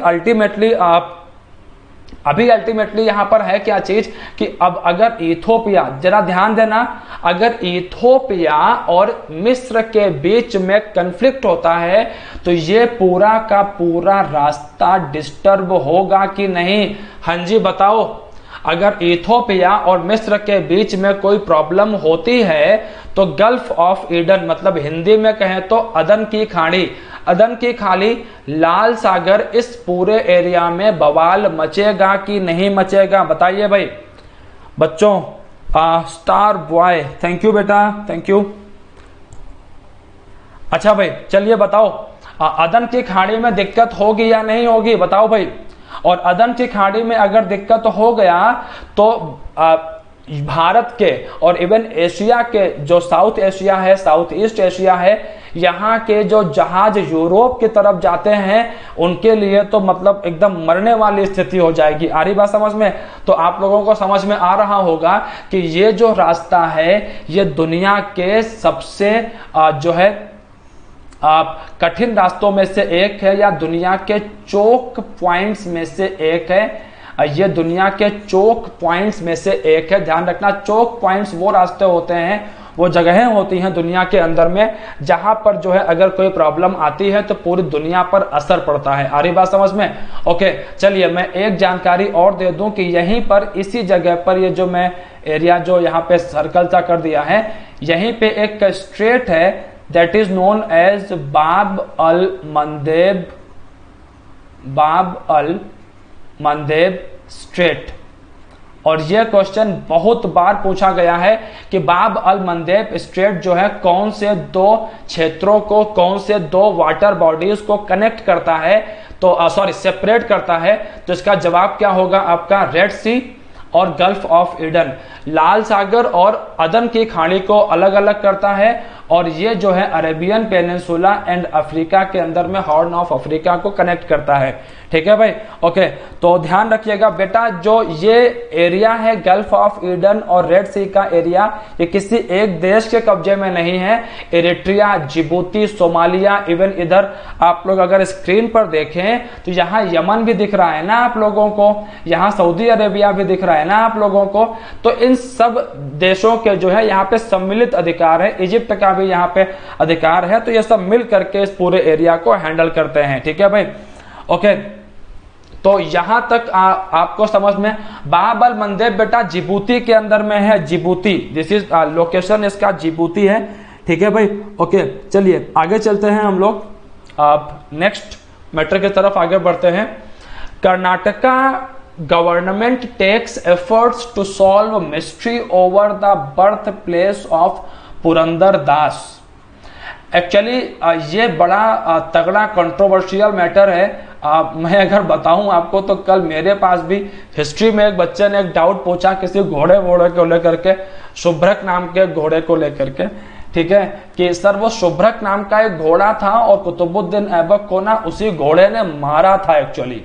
अल्टीमेटली यहां पर है क्या चीज कि अब अगर इथोपिया, जरा ध्यान देना, अगर इथोपिया और मिस्र के बीच में कन्फ्लिक्ट होता है तो ये पूरा का पूरा रास्ता डिस्टर्ब होगा कि नहीं? हाँ जी बताओ। अगर इथोपिया और मिस्र के बीच में कोई प्रॉब्लम होती है तो गल्फ ऑफ ईडन, मतलब हिंदी में कहें तो अदन की खाड़ी, लाल सागर, इस पूरे एरिया में बवाल मचेगा कि नहीं मचेगा? बताइए भाई बच्चों। स्टार बॉय थैंक यू बेटा, थैंक यू। अच्छा भाई चलिए बताओ, अदन की खाड़ी में दिक्कत होगी या नहीं होगी? बताओ भाई। और अदन की खाड़ी में अगर दिक्कत हो गया तो भारत के और इवन एशिया के, जो साउथ एशिया है, साउथ ईस्ट एशिया है, यहाँ के जो जहाज यूरोप की तरफ जाते हैं उनके लिए तो मतलब एकदम मरने वाली स्थिति हो जाएगी। आ रही बात समझ में? तो आप लोगों को समझ में आ रहा होगा कि ये जो रास्ता है ये दुनिया के सबसे जो है कठिन रास्तों में से एक है, या दुनिया के चोक पॉइंट्स में से एक है। ये दुनिया के चोक पॉइंट्स में से एक है। ध्यान रखना, चोक पॉइंट्स वो रास्ते होते हैं, वो जगहें होती हैं दुनिया के अंदर में जहां पर जो है अगर कोई प्रॉब्लम आती है तो पूरी दुनिया पर असर पड़ता है। आ रही बात समझ में? ओके चलिए, मैं एक जानकारी और दे दूं कि यहीं पर, इसी जगह पर, ये जो मैं एरिया जो यहाँ पे सर्कल सा कर दिया है, यहीं पे एक स्ट्रेट है दैट इज नोन एज बाब अल मंदेब स्ट्रेट। और यह क्वेश्चन बहुत बार पूछा गया है कि बाब अल मंदेब स्ट्रेट जो है कौन से दो क्षेत्रों को, कौन से दो वाटर बॉडीज को कनेक्ट करता है, तो सेपरेट करता है। तो इसका जवाब क्या होगा आपका? रेड सी और गल्फ ऑफ ईडन। लाल सागर और अदन की खाड़ी को अलग अलग करता है, और ये जो है अरेबियन पेनिनसुला एंड अफ्रीका के अंदर में हॉर्न ऑफ अफ्रीका को कनेक्ट करता है। ठीक है भाई, ओके। तो ध्यान रखिएगा बेटा, जो ये एरिया है गल्फ ऑफ ईडन और रेड सी का एरिया, ये किसी एक देश के कब्जे में नहीं है। एरिट्रिया, जिबूती, सोमालिया, इवन इधर आप लोग अगर स्क्रीन पर देखें तो यहाँ यमन भी दिख रहा है ना आप लोगों को, यहाँ सऊदी अरेबिया भी दिख रहा है ना आप लोगों को। तो इन सब देशों के जो है यहाँ पे सम्मिलित अधिकार है, इजिप्ट का भी यहाँ पे अधिकार है। तो ये सब मिल करके इस पूरे एरिया को हैंडल करते हैं। ठीक है भाई, ओके। तो यहां तक आपको समझ में। बाब अल मंदेब बेटा जिबूती के अंदर में है, जिबूती, दिस इज लोकेशन इसका जिबूती है। ठीक है भाई, ओके। चलिए आगे चलते हैं हम लोग, नेक्स्ट मैटर की तरफ आगे बढ़ते हैं। Karnataka government takes efforts to solve mystery over the birth place of Purandara Dasa. Actually ये बड़ा तगड़ा कंट्रोवर्शियल मैटर है। मैं अगर बताऊं आपको तो कल मेरे पास भी हिस्ट्री में एक बच्चे ने एक डाउट पूछा किसी घोड़े को लेकर के, शुभ्रक नाम के घोड़े को लेकर के। ठीक है, कि सर वो शुभ्रक नाम का एक घोड़ा था और कुतुबुद्दीन ऐबक को ना उसी घोड़े ने मारा था एक्चुअली।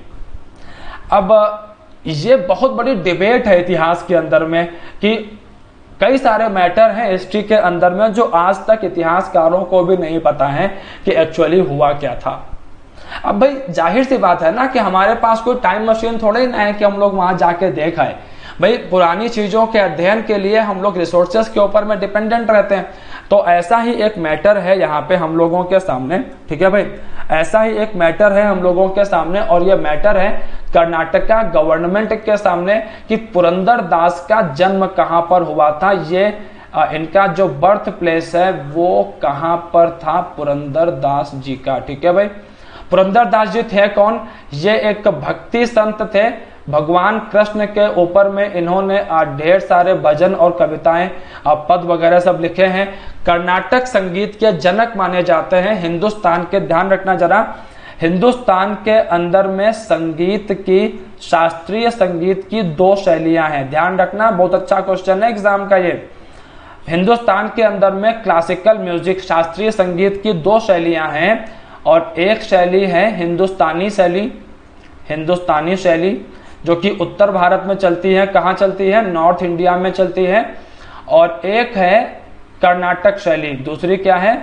अब ये बहुत बड़ी डिबेट है इतिहास के अंदर में कि कई सारे मैटर हैं हिस्ट्री के अंदर में जो आज तक इतिहासकारों को भी नहीं पता है कि एक्चुअली हुआ क्या था। अब भाई जाहिर सी बात है ना कि हमारे पास कोई टाइम मशीन थोड़ा ही ना है कि हम लोग वहां जाके देख आए। भाई पुरानी चीजों के अध्ययन के लिए हम लोग रिसोर्सेस के ऊपर में डिपेंडेंट रहते हैं। तो ऐसा ही एक मैटर है यहाँ पे हम लोगों के सामने। ठीक है भाई, ऐसा ही एक मैटर है हम लोगों के सामने, और ये मैटर है कर्नाटका गवर्नमेंट के सामने कि पुरंदर दास का जन्म कहां पर हुआ था। ये इनका जो बर्थ प्लेस है वो कहां पर था पुरंदर दास जी का। ठीक है भाई, पुरंदर दास जी थे कौन? ये एक भक्ति संत थे। भगवान कृष्ण के ऊपर में इन्होंने ढेर सारे भजन और कविताएं, पद वगैरह सब लिखे हैं। कर्नाटक संगीत के जनक माने जाते हैं। हिंदुस्तान के, ध्यान रखना जरा, हिंदुस्तान के अंदर में संगीत की, शास्त्रीय संगीत की दो शैलियां हैं। ध्यान रखना, बहुत अच्छा क्वेश्चन है एग्जाम का ये। हिंदुस्तान के अंदर में क्लासिकल म्यूजिक, शास्त्रीय संगीत की दो शैलियां हैं, और एक शैली है हिंदुस्तानी शैली, हिंदुस्तानी शैली जो कि उत्तर भारत में चलती है। कहाँ चलती है? नॉर्थ इंडिया में चलती है। और एक है कर्नाटक शैली। दूसरी क्या है?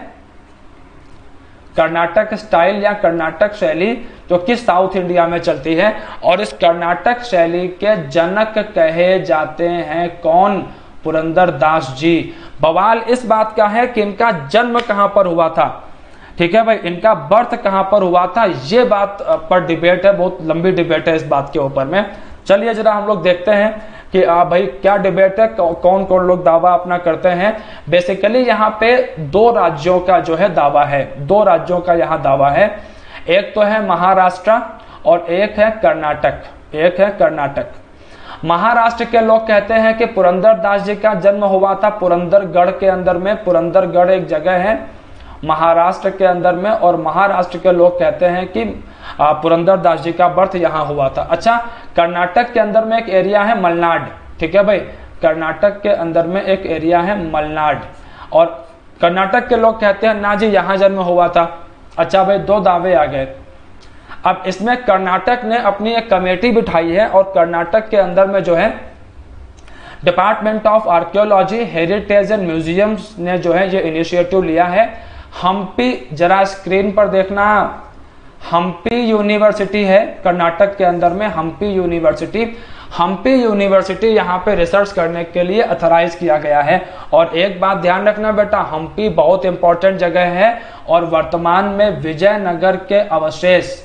कर्नाटक स्टाइल या कर्नाटक शैली, जो कि साउथ इंडिया में चलती है। और इस कर्नाटक शैली के जनक कहे जाते हैं कौन? पुरंदर दास जी। बवाल इस बात का है कि इनका जन्म कहां पर हुआ था। ठीक है भाई, इनका बर्थ कहां पर हुआ था, ये बात पर डिबेट है, बहुत लंबी डिबेट है इस बात के ऊपर में। चलिए जरा हम लोग देखते हैं कि भाई क्या डिबेट है, कौन कौन लोग दावा अपना करते हैं। बेसिकली यहाँ पे दो राज्यों का जो है दावा है, दो राज्यों का यहाँ दावा है। एक तो है महाराष्ट्र और एक है कर्नाटक, एक है कर्नाटक। महाराष्ट्र के लोग कहते हैं कि पुरंदर दास जी का जन्म हुआ था पुरंदरगढ़ के अंदर में। पुरंदरगढ़ एक जगह है महाराष्ट्र के अंदर में, और महाराष्ट्र के लोग कहते हैं कि पुरंदर दास जी का बर्थ यहां हुआ था। अच्छा, कर्नाटक के अंदर में एक एरिया है मलनाड। ठीक है भाई, कर्नाटक के अंदर में एक एरिया है मलनाड, और कर्नाटक के लोग कहते हैं ना जी यहां जन्म हुआ था। अच्छा भाई, दो दावे आ गए। अब इसमें कर्नाटक ने अपनी एक कमेटी बिठाई है, और कर्नाटक के अंदर में जो है department of archaeology, heritage and museums ने जो है ये इनिशिएटिव लिया है। हम्पी, जरा स्क्रीन पर देखना, हम्पी यूनिवर्सिटी है कर्नाटक के अंदर में, हम्पी यूनिवर्सिटी। हम्पी यूनिवर्सिटी यहाँ पे रिसर्च करने के लिए अथराइज किया गया है। और एक बात ध्यान रखना बेटा, हम्पी बहुत इंपॉर्टेंट जगह है, और वर्तमान में विजयनगर के अवशेष,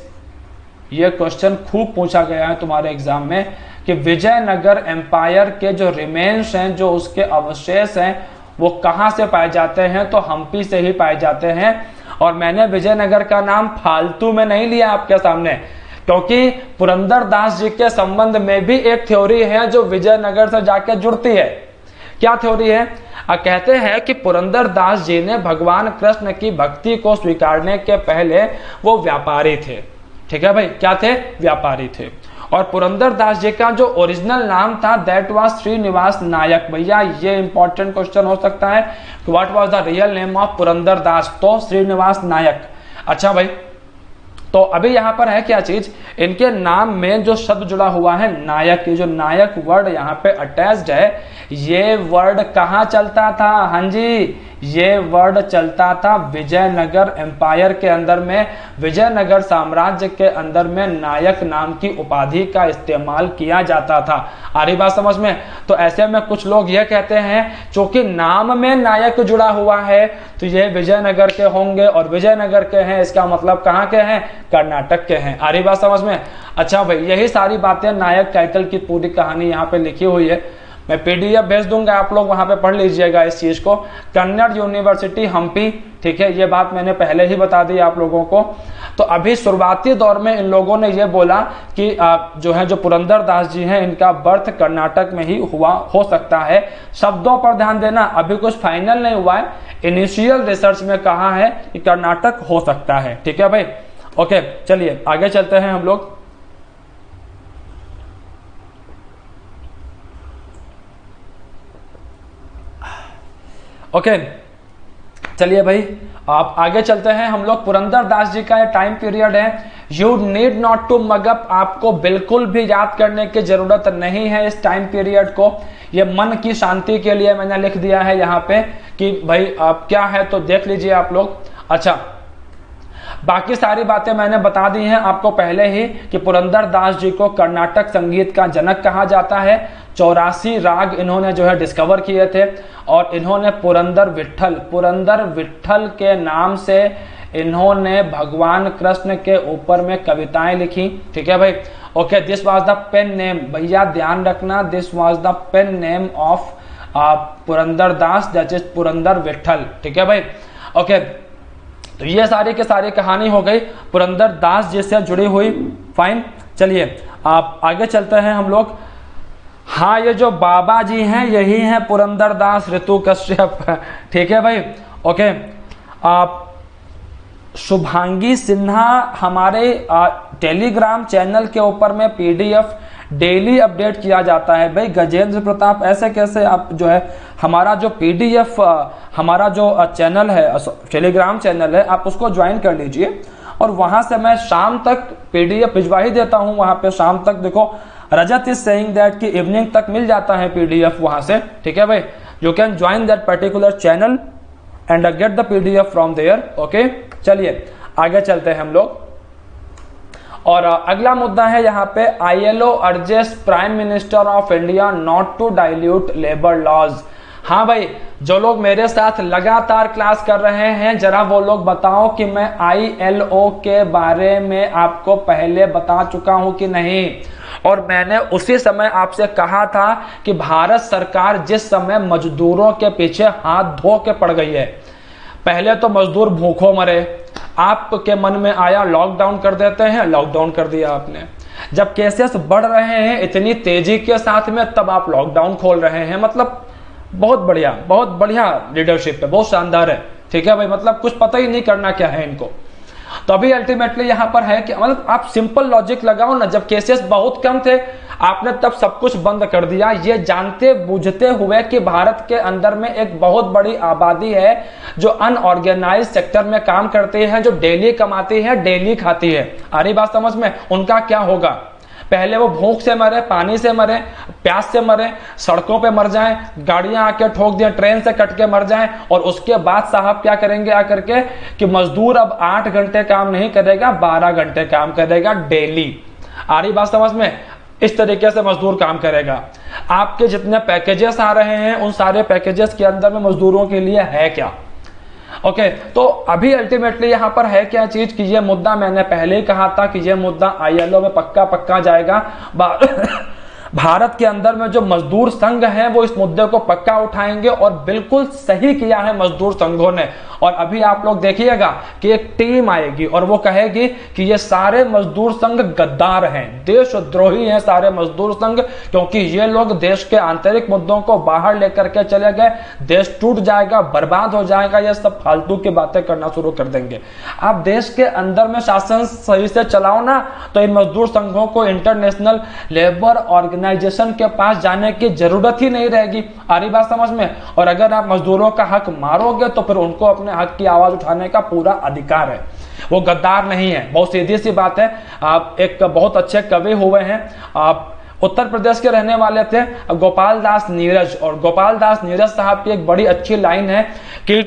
ये क्वेश्चन खूब पूछा गया है तुम्हारे एग्जाम में कि विजयनगर एम्पायर के जो रिमेन्स हैं, जो उसके अवशेष हैं, वो कहां से पाए जाते हैं? तो हम्पी से ही पाए जाते हैं। और मैंने विजयनगर का नाम फालतू में नहीं लिया आपके सामने, क्योंकि पुरंदर दास जी के संबंध में भी एक थ्योरी है जो विजयनगर से जाके जुड़ती है। क्या थ्योरी है? कहते हैं कि पुरंदर दास जी ने भगवान कृष्ण की भक्ति को स्वीकारने के पहले वो व्यापारी थे। ठीक है भाई, क्या थे? व्यापारी थे। और पुरंदरदास जी का जो ओरिजिनल नाम था दैट वाज श्रीनिवास नायक। भैया ये इंपॉर्टेंट क्वेश्चन हो सकता है कि what was the real name of Purandaradasa, तो श्रीनिवास नायक। अच्छा भाई, तो अभी यहां पर है क्या चीज, इनके नाम में जो शब्द जुड़ा हुआ है नायक, ये जो नायक वर्ड यहां पे अटैच्ड है, ये वर्ड कहां चलता था, हाँ जी ये वर्ड चलता था विजयनगर एम्पायर के अंदर में, विजयनगर साम्राज्य के अंदर में नायक नाम की उपाधि का इस्तेमाल किया जाता था। आ रही बात समझ में? तो ऐसे में कुछ लोग यह कहते हैं चूंकि नाम में नायक जुड़ा हुआ है तो ये विजयनगर के होंगे, और विजयनगर के हैं इसका मतलब कहाँ के हैं, कर्नाटक के हैं। आ रही बात समझ में? अच्छा भाई, यही सारी बातें नायक टाइटल की पूरी कहानी यहाँ पे लिखी हुई है, मैं पीडीएफ भेज दूंगा, आप लोग वहां पे पढ़ लीजिएगा इस चीज को। कन्नड़ यूनिवर्सिटी हम्पी, ठीक है, ये बात मैंने पहले ही बता दी आप लोगों को। तो अभी शुरुआती दौर में इन लोगों ने ये बोला कि जो है जो पुरंदरदास जी हैं इनका बर्थ कर्नाटक में ही हुआ हो सकता है। शब्दों पर ध्यान देना, अभी कुछ फाइनल नहीं हुआ है, इनिशियल रिसर्च में कहा है कि कर्नाटक हो सकता है। ठीक है भाई, ओके चलिए आगे चलते हैं हम लोग। ओके चलिए भाई, आप आगे चलते हैं हम लोग। पुरंदरदास जी का ये टाइम पीरियड है, you need not to mug up, आपको बिल्कुल भी याद करने की जरूरत नहीं है इस टाइम पीरियड को, ये मन की शांति के लिए मैंने लिख दिया है यहाँ पे कि भाई आप क्या है तो देख लीजिए आप लोग। अच्छा, बाकी सारी बातें मैंने बता दी हैं आपको पहले ही कि पुरंदरदास जी को कर्नाटक संगीत का जनक कहा जाता है। 84 राग इन्होंने जो है डिस्कवर किए थे, और इन्होंने पुरंदर विट्ठल के नाम से इन्होंने भगवान कृष्ण के ऊपर में कविताएं लिखी। ठीक है भाई, okay, this was the pen name, भैया ध्यान रखना, this was the pen name of Purandaradasa, that is Purandara Vitthala. ठीक है भाई, ओके, तो ये सारी की सारी कहानी हो गई पुरंदरदास जी से जुड़ी हुई। फाइन, चलिए आप आगे चलते हैं हम लोग। हाँ, ये जो बाबा जी हैं यही हैं पुरंदरदास ऋतु कश्यप। ठीक है भाई, ओके। आप शुभांगी सिन्हा हमारे टेलीग्राम चैनल के ऊपर में पीडीएफ डेली अपडेट किया जाता है। भाई गजेंद्र प्रताप, ऐसे कैसे आप जो है हमारा जो पीडीएफ हमारा जो चैनल है, टेलीग्राम चैनल है, आप उसको ज्वाइन कर लीजिए, और वहां से मैं शाम तक पीडीएफ भिजवा ही देता हूं। वहां पे शाम तक देखो, रजत इज सेइंग दैट कि इवनिंग तक मिल जाता है पीडीएफ वहां से। ठीक है भाई, you can join that particular channel and get the PDF from there. Okay, चलिए आगे चलते हैं हम लोग। और अगला मुद्दा है यहाँ पे, ILO urges prime minister of India not to dilute labour laws. हाँ भाई, जो लोग मेरे साथ लगातार क्लास कर रहे हैं, जरा वो लोग बताओ कि मैं आईएलओ के बारे में आपको पहले बता चुका हूं कि नहीं। और मैंने उसी समय आपसे कहा था कि भारत सरकार जिस समय मजदूरों के पीछे हाथ धो के पड़ गई है, पहले तो मजदूर भूखों मरे, आपके मन में आया लॉकडाउन कर देते हैं, लॉकडाउन कर दिया आपने। जब केसेस बढ़ रहे हैं इतनी तेजी के साथ में, तब आप लॉकडाउन खोल रहे हैं। मतलब बहुत बढ़िया लीडरशिप है, बहुत शानदार है। ठीक है भाई, मतलब कुछ पता ही नहीं करना क्या है इनको। तो अभी अल्टीमेटली यहां पर है कि मतलब आप सिंपल लॉजिक लगाओ ना, जब केसेस बहुत कम थे आपने तब सब कुछ बंद कर दिया, ये जानते बूझते हुए कि भारत के अंदर में एक बहुत बड़ी आबादी है जो अनऑर्गेनाइज सेक्टर में काम करती है, जो डेली कमाती है डेली खाती है। आ रही बात समझ में? उनका क्या होगा? पहले वो भूख से मरे, पानी से मरे, प्यास से मरे, सड़कों पे मर जाएं, गाड़ियां आके ठोक दिए, ट्रेन से कट के मर जाएं, और उसके बाद साहब क्या करेंगे आकर के कि मजदूर अब 8 घंटे काम नहीं करेगा, 12 घंटे काम करेगा डेली। आ रही बात समझ में? इस तरीके से मजदूर काम करेगा। आपके जितने पैकेजेस आ रहे हैं उन सारे पैकेजेस के अंदर में मजदूरों के लिए है क्या? ओके, तो अभी अल्टीमेटली यहां पर है क्या चीज कि ये मुद्दा मैंने पहले ही कहा था कि ये मुद्दा आईएलओ में पक्का जाएगा। भारत के अंदर में जो मजदूर संघ है वो इस मुद्दे को पक्का उठाएंगे, और बिल्कुल सही किया है मजदूर संघों ने। और अभी आप लोग देखिएगा कि एक टीम आएगी और वो कहेगी कि ये सारे मजदूर संघ गद्दार हैं, देशद्रोही हैं सारे मजदूर संघ, क्योंकि ये लोग देश के आंतरिक मुद्दों को बाहर लेकर के चले गए, देश टूट जाएगा, बर्बाद हो जाएगा, ये सब फालतू की बातें करना शुरू कर देंगे। आप देश के अंदर में शासन सही से चलाओ ना, तो इन मजदूर संघों को इंटरनेशनल लेबर ऑर्गेनाइजेशन के पास जाने की जरूरत ही नहीं रहेगी। आ रही बात समझ में? और अगर आप मजदूरों का हक मारोगे तो फिर उनको अपने हक की आवाज उठाने का पूरा अधिकार है, वो गद्दार नहीं है। बहुत सीधी सी बात है। आप एक बहुत अच्छे कवि हुए हैं, आप उत्तर प्रदेश के रहने वाले थे, गोपाल दास नीरज, और गोपाल दास नीरज साहब की एक बड़ी अच्छी लाइन है कि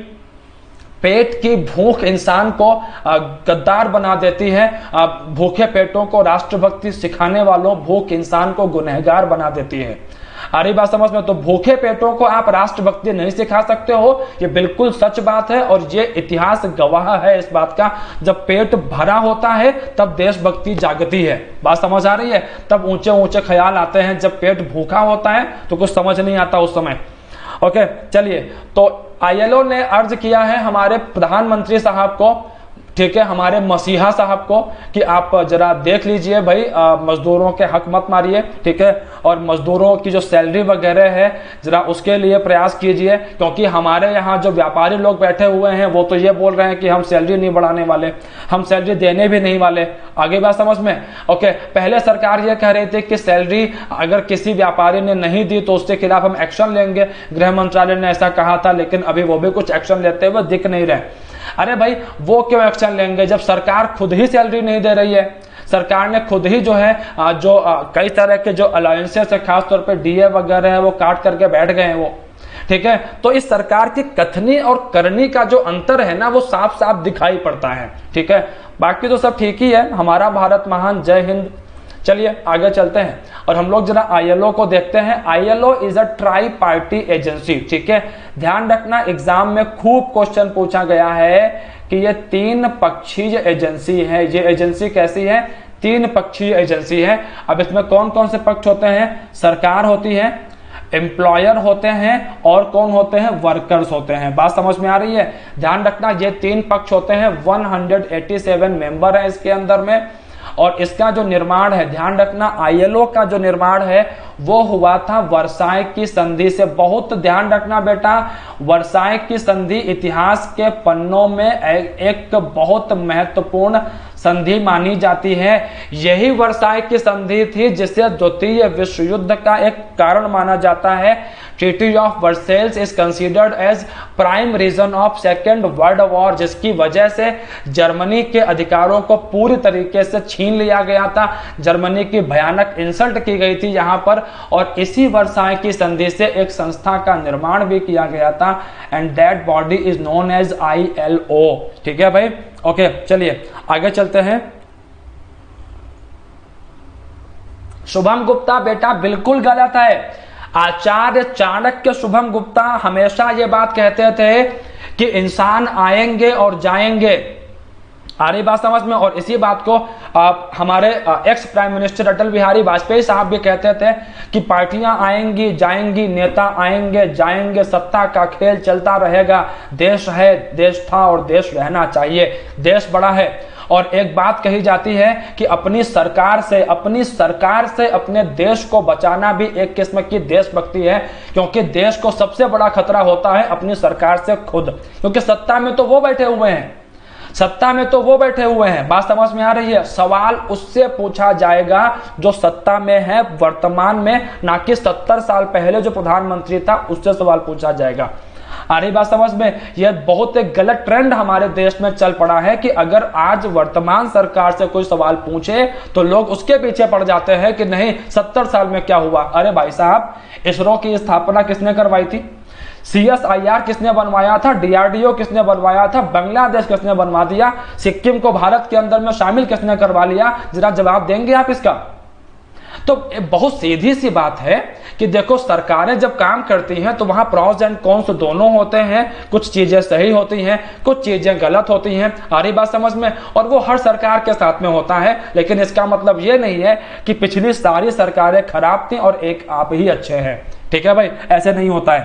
पेट की भूख इंसान को गद्दार बना देती है, भूखे पेटों को राष्ट्रभक्ति सिखाने वालों भूख इंसान को गुनहगार बना देती है। आ रही बात समझ में? तो भूखे पेटों को आप राष्ट्रभक्ति नहीं सिखा सकते हो, ये बिल्कुल सच बात है और ये इतिहास गवाह है इस बात का। जब पेट भरा होता है तब देशभक्ति जागती है। बात समझ आ रही है? तब ऊंचे ऊंचे ख्याल आते हैं। जब पेट भूखा होता है तो कुछ समझ नहीं आता उस समय। ओके, चलिए, तो आईएलओ ने अर्ज किया है हमारे प्रधानमंत्री साहब को, ठीक है, हमारे मसीहा साहब को, कि आप जरा देख लीजिए भाई, मजदूरों के हक मत मारिए, ठीक है, और मजदूरों की जो सैलरी वगैरह है जरा उसके लिए प्रयास कीजिए, क्योंकि हमारे यहाँ जो व्यापारी लोग बैठे हुए हैं वो तो ये बोल रहे हैं कि हम सैलरी नहीं बढ़ाने वाले, हम सैलरी देने भी नहीं वाले। आगे बात समझ में? ओके, पहले सरकार ये कह रही थी कि सैलरी अगर किसी व्यापारी ने नहीं दी तो उसके खिलाफ हम एक्शन लेंगे, गृह मंत्रालय ने ऐसा कहा था, लेकिन अभी वो भी कुछ एक्शन लेते हुए दिख नहीं रहे। अरे भाई, वो क्यों एक्शन लेंगे जब सरकार खुद ही सैलरी नहीं दे रही है? सरकार ने खुद ही जो है कई तरह के जो अलायंसेस है, खासतौर पे डीए वगैरह है, वो काट करके बैठ गए हैं वो, ठीक है। तो इस सरकार की कथनी और करनी का जो अंतर है ना, वो साफ साफ दिखाई पड़ता है, ठीक है। बाकी तो सब ठीक ही है, हमारा भारत महान, जय हिंद। चलिए आगे चलते हैं और हम लोग जरा आईएलओ को देखते हैं। ILO is a tri party agency, ठीक है। ध्यान रखना, एग्जाम में खूब क्वेश्चन पूछा गया है कि ये 3 पक्षीय एजेंसी है। ये एजेंसी कैसी है? 3 पक्षीय एजेंसी है। अब इसमें कौन कौन से पक्ष होते हैं? सरकार होती है, एम्प्लॉयर होते हैं, और कौन होते हैं? वर्कर्स होते हैं। बात समझ में आ रही है? ध्यान रखना, ये 3 पक्ष होते हैं। 187 मेंबर है इसके अंदर में, और इसका जो निर्माण है, ध्यान रखना, आईएलओ का जो निर्माण है वो हुआ था वर्साय की संधि से। बहुत ध्यान रखना बेटा, वर्साय की संधि इतिहास के पन्नों में एक बहुत महत्वपूर्ण संधि मानी जाती है। यही वर्साय की संधि थी जिसे द्वितीय विश्व युद्ध का एक कारण माना जाता है। Treaty of Versailles is considered as prime reason of second world war, जिसकी वजह से जर्मनी के अधिकारों को पूरी तरीके से छीन लिया गया था। जर्मनी की भयानक इंसल्ट की गई थी यहाँ पर, और इसी वर्साय की संधि से एक संस्था का निर्माण भी किया गया था, and that body is known as ILO, ठीक है भाई। ओके, चलिए आगे चलते हैं। शुभम गुप्ता बेटा बिल्कुल गलत है। आचार्य चाणक्य शुभम गुप्ता हमेशा ये बात कहते थे कि इंसान आएंगे और जाएंगे। आ रही बात समझ में? और इसी बात को हमारे ex prime minister Atal Bihari Vajpayee साहब भी कहते थे कि पार्टियां आएंगी जाएंगी, नेता आएंगे जाएंगे, सत्ता का खेल चलता रहेगा। देश है, देश था और देश रहना चाहिए। देश बड़ा है, और एक बात कही जाती है कि अपनी सरकार से अपने देश को बचाना भी एक किस्म की देशभक्ति है, क्योंकि देश को सबसे बड़ा खतरा होता है अपनी सरकार से खुद, क्योंकि सत्ता में तो वो बैठे हुए हैं, सत्ता में तो वो बैठे हुए हैं। बात समझ में आ रही है? सवाल उससे पूछा जाएगा जो सत्ता में है वर्तमान में, ना कि 70 साल पहले जो प्रधानमंत्री था उससे सवाल पूछा जाएगा। आ रही बात समझ में? यह बहुत एक गलत ट्रेंड हमारे देश में चल पड़ा है कि अगर आज वर्तमान सरकार से कोई सवाल पूछे तो लोग उसके पीछे पड़ जाते हैं कि नहीं 70 साल में क्या हुआ। अरे भाई साहब, इसरो की स्थापना किसने करवाई थी? CSIR किसने बनवाया था? DRDO किसने बनवाया था? बांग्लादेश किसने बनवा दिया? सिक्किम को भारत के अंदर में शामिल किसने करवा लिया? जरा जवाब देंगे आप इसका? तो बहुत सीधी सी बात है कि देखो, सरकारें जब काम करती हैं तो वहां प्रॉस एंड कॉन्स दोनों होते हैं। कुछ चीजें सही होती हैं, कुछ चीजें गलत होती हैं। आ रही बात समझ में? और वो हर सरकार के साथ में होता है, लेकिन इसका मतलब ये नहीं है कि पिछली सारी सरकारें खराब थी और एक आप ही अच्छे हैं, ठीक है भाई? ऐसे नहीं होता है।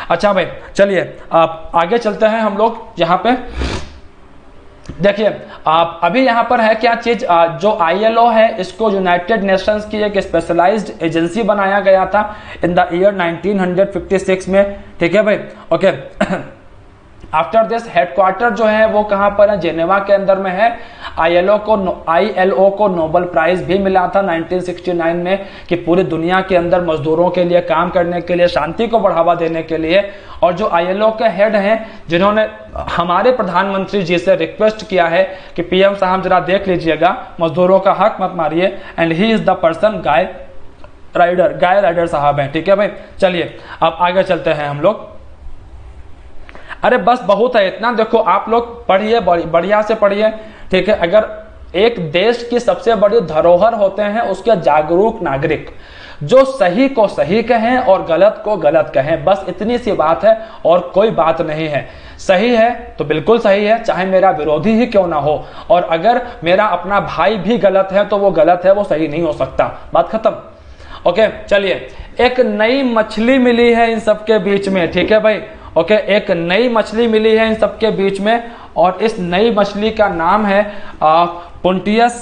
अच्छा भाई चलिए आप आगे चलते हैं हम लोग। यहाँ पे देखिए आप अभी यहाँ पर है क्या चीज, जो ILO है इसको यूनाइटेड नेशंस की एक स्पेशलाइज्ड एजेंसी बनाया गया था इन द ईयर 1956 में, ठीक है भाई। ओके आफ्टर दिस हेडक्वार्टर जो है वो कहां पर है, जेनेवा के अंदर में है। ILO को नोबेल प्राइज भी मिला था 1969 में कि पूरी दुनिया के अंदर मजदूरों के लिए काम करने के लिए, शांति को बढ़ावा देने के लिए। और जो ILO के हेड हैं जिन्होंने हमारे प्रधानमंत्री जी से रिक्वेस्ट किया है कि PM साहब जरा देख लीजिएगा, मजदूरों का हक मत मारिए, and he is the person Guy Ryder साहब हैं, ठीक है भाई। चलिए अब आगे चलते हैं हम लोग। अरे बस बहुत है इतना, देखो आप लोग पढ़िए, बढ़िया से पढ़िए, ठीक है। अगर एक देश की सबसे बड़ी धरोहर होते हैं उसके जागरूक नागरिक, जो सही को सही कहें और गलत को गलत कहें, बस इतनी सी बात है और कोई बात नहीं है। सही है तो बिल्कुल सही है, चाहे मेरा विरोधी ही क्यों ना हो, और अगर मेरा अपना भाई भी गलत है तो वो गलत है, वो सही नहीं हो सकता, बात खत्म। ओके चलिए, एक नई मछली मिली है इन सबके बीच में, ठीक है भाई। ओके एक नई मछली मिली है इन सबके बीच में, और इस नई मछली का नाम है पुंटियस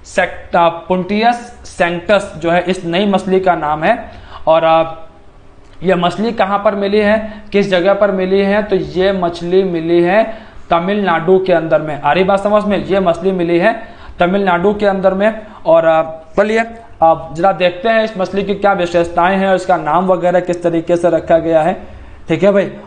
सैंक्टस जो है इस नई मछली का नाम है। और यह मछली कहां पर मिली है, किस जगह पर मिली है, तो ये मछली मिली है तमिलनाडु के अंदर में। आ रही बात समझ में, ये मछली मिली है तमिलनाडु के अंदर में। और चलिए अब जरा देखते हैं इस मछली की क्या विशेषताएं हैं और इसका नाम वगैरह किस तरीके से रखा गया है, ठीक है भाई।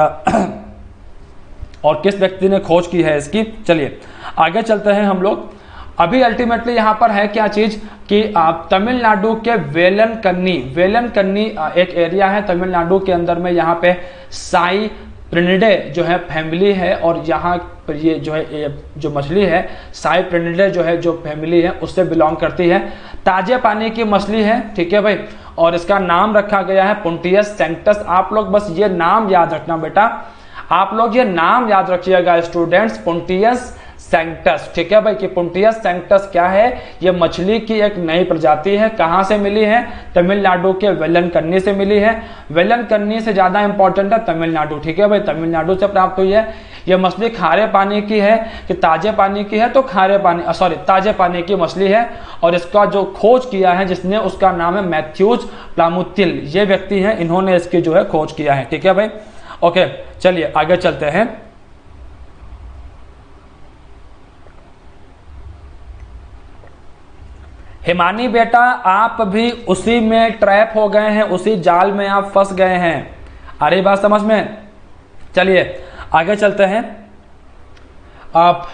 और किस व्यक्ति ने खोज की है इसकी। चलिए आगे चलते हैं हम लोग। अभी अल्टीमेटली यहाँ पर है क्या चीज कि तमिलनाडु के वेलन कन्नी एक एरिया है तमिलनाडु के अंदर में, यहाँ पे साई प्रिनिडे जो है फैमिली है, और यहाँ पर ये जो है ये जो मछली है साई प्रिनिडे जो है जो फैमिली है उससे बिलोंग करती है। ताजे पानी की मछली है, ठीक है भाई, और इसका नाम रखा गया है पुंटियस सैंक्टस। आप लोग बस ये नाम याद रखना बेटा, आप लोग ये नाम याद रखिएगा स्टूडेंट्स, पुंटियस सैंक्टस, ठीक है भाई। कि पुंटियस सैंक्टस क्या है, ये मछली की एक नई प्रजाति है। कहां से मिली है, तमिलनाडु के वेलनकन्नी से मिली है। वेलनकन्नी से ज्यादा इंपॉर्टेंट है तमिलनाडु, ठीक है भाई, तमिलनाडु से प्राप्त हुई है। ये मछली खारे पानी की है कि ताजे पानी की है, तो ताजे पानी की मछली है। और इसका जो खोज किया है जिसने, उसका नाम है मैथ्यूज प्लामुतिल, ये व्यक्ति है, इन्होंने इसकी जो है खोज किया है, ठीक है भाई। ओके चलिए आगे चलते हैं। हिमानी बेटा आप भी उसी में ट्रैप हो गए हैं, उसी जाल में आप फंस गए हैं। आ रही बात समझ में। चलिए आगे चलते हैं। आप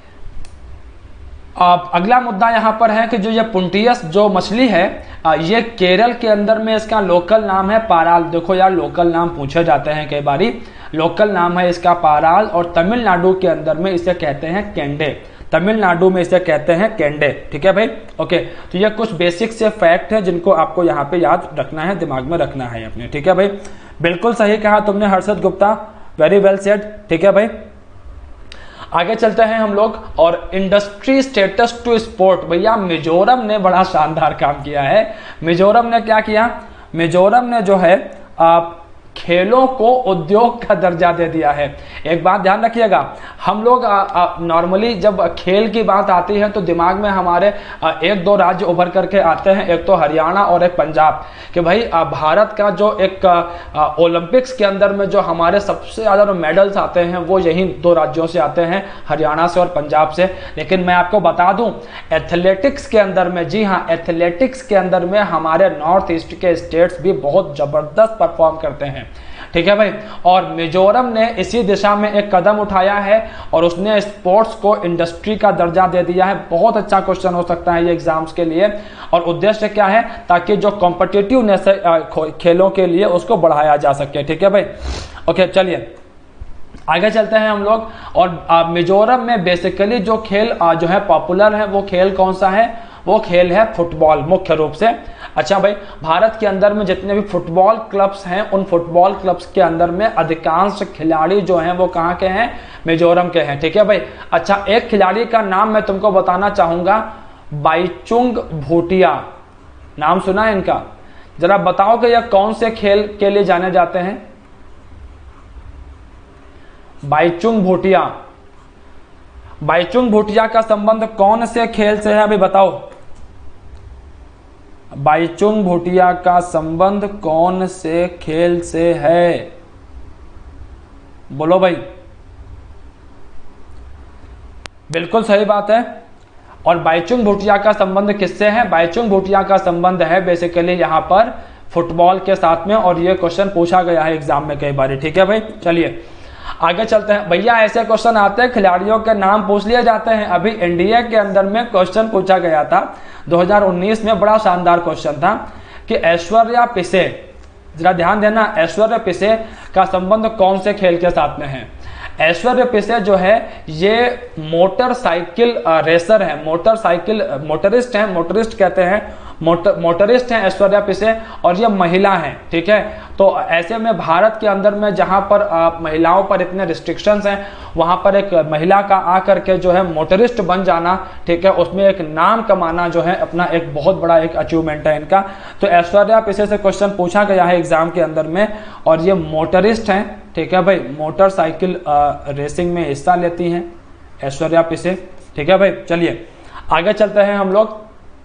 अगला मुद्दा यहां पर है कि जो ये पुंटियस जो मछली है, ये केरल के अंदर में इसका लोकल नाम है पाराल। देखो यार लोकल नाम पूछे जाते हैं कई बारी, लोकल नाम है इसका पाराल, और तमिलनाडु के अंदर में इसे कहते हैं केंडे। तमिलनाडु में इसे कहते हैं केंडे, ठीक है भाई। ओके तो ये कुछ बेसिक से फैक्ट है जिनको आपको यहाँ पे याद रखना है, दिमाग में रखना है अपने, ठीक है भाई। बिल्कुल सही कहा तुमने Harshad Gupta, very well said, ठीक है भाई। आगे चलते हैं हम लोग। और इंडस्ट्री स्टेटस टू स्पोर्ट, भैया मिजोरम ने बड़ा शानदार काम किया है। मिजोरम ने क्या किया, मिजोरम ने जो है खेलों को उद्योग का दर्जा दे दिया है। एक बात ध्यान रखिएगा, हम लोग नॉर्मली जब खेल की बात आती है तो दिमाग में हमारे एक दो राज्य उभर करके आते हैं, एक तो हरियाणा और एक पंजाब, कि भाई भारत का जो एक ओलंपिक्स के अंदर में जो हमारे सबसे ज़्यादा मेडल्स आते हैं वो यही दो राज्यों से आते हैं, हरियाणा से और पंजाब से। लेकिन मैं आपको बता दूं एथलेटिक्स के अंदर में, जी हाँ एथलेटिक्स के अंदर में हमारे नॉर्थ ईस्ट के स्टेट्स भी बहुत ज़बरदस्त परफॉर्म करते हैं, ठीक है भाई। और मिजोरम ने इसी दिशा में एक कदम उठाया है और उसने स्पोर्ट्स को इंडस्ट्री का दर्जा दे दिया है। बहुत अच्छा क्वेश्चन हो सकता है ये एग्जाम्स के लिए। और उद्देश्य क्या है, ताकि जो कॉम्पिटिटिवनेस है खेलों के लिए उसको बढ़ाया जा सके, ठीक है भाई। ओके चलिए आगे चलते हैं हम लोग। और मिजोरम में बेसिकली जो खेल जो है पॉपुलर है, वो खेल कौन सा है, वो खेल है फुटबॉल मुख्य रूप से। अच्छा भाई, भारत के अंदर में जितने भी फुटबॉल क्लब्स हैं, उन फुटबॉल क्लब्स के अंदर में अधिकांश खिलाड़ी जो हैं वो कहाँ के हैं, मिजोरम के हैं, ठीक है भाई। अच्छा एक खिलाड़ी का नाम मैं तुमको बताना चाहूंगा, बाईचुंग भूटिया, नाम सुना है इनका, जरा बताओ कि यह कौन से खेल के लिए जाने जाते हैं। बाईचुंग भूटिया। बाईचुंग भूटिया का संबंध कौन से खेल से है अभी बताओ? बाईचुंग भूटिया का संबंध कौन से खेल से है? बोलो भाई। बिल्कुल सही बात है। और बाईचुंग भूटिया का संबंध किससे है? बाईचुंग भूटिया का संबंध है बेसिकली यहाँ पर फुटबॉल के साथ में, और ये क्वेश्चन पूछा गया है एग्जाम में कई बार। ठीक है भाई, चलिए आगे चलते हैं। भैया ऐसे क्वेश्चन आते हैं, खिलाड़ियों के नाम पूछ लिए जाते हैं। अभी इंडिया के अंदर में क्वेश्चन पूछा गया था 2019 में, बड़ा शानदार क्वेश्चन था कि ऐश्वर्या पिसे, जरा ध्यान देना, ऐश्वर्या पिसे का संबंध कौन से खेल के साथ में है? ऐश्वर्या पिसे जो है ये मोटरसाइकिल रेसर है, मोटरिस्ट है, मोटरिस्ट कहते हैं, मोटरिस्ट हैं ऐश्वर्या पिसे, और ये महिला हैं। ठीक है, तो ऐसे में भारत के अंदर में जहां पर महिलाओं पर इतने रिस्ट्रिक्शंस हैं, वहां पर एक महिला का आकर के जो है मोटरिस्ट बन जाना, ठीक है, उसमें एक नाम कमाना जो है अपना एक बहुत बड़ा एक अचीवमेंट है इनका। तो ऐश्वर्या पिसे से क्वेश्चन पूछा गया है एग्जाम के अंदर में, और ये मोटरिस्ट हैं। ठीक है भाई, मोटरसाइकिल रेसिंग में हिस्सा लेती हैं ऐश्वर्या पिसे। ठीक है भाई, चलिए आगे चलते हैं हम लोग।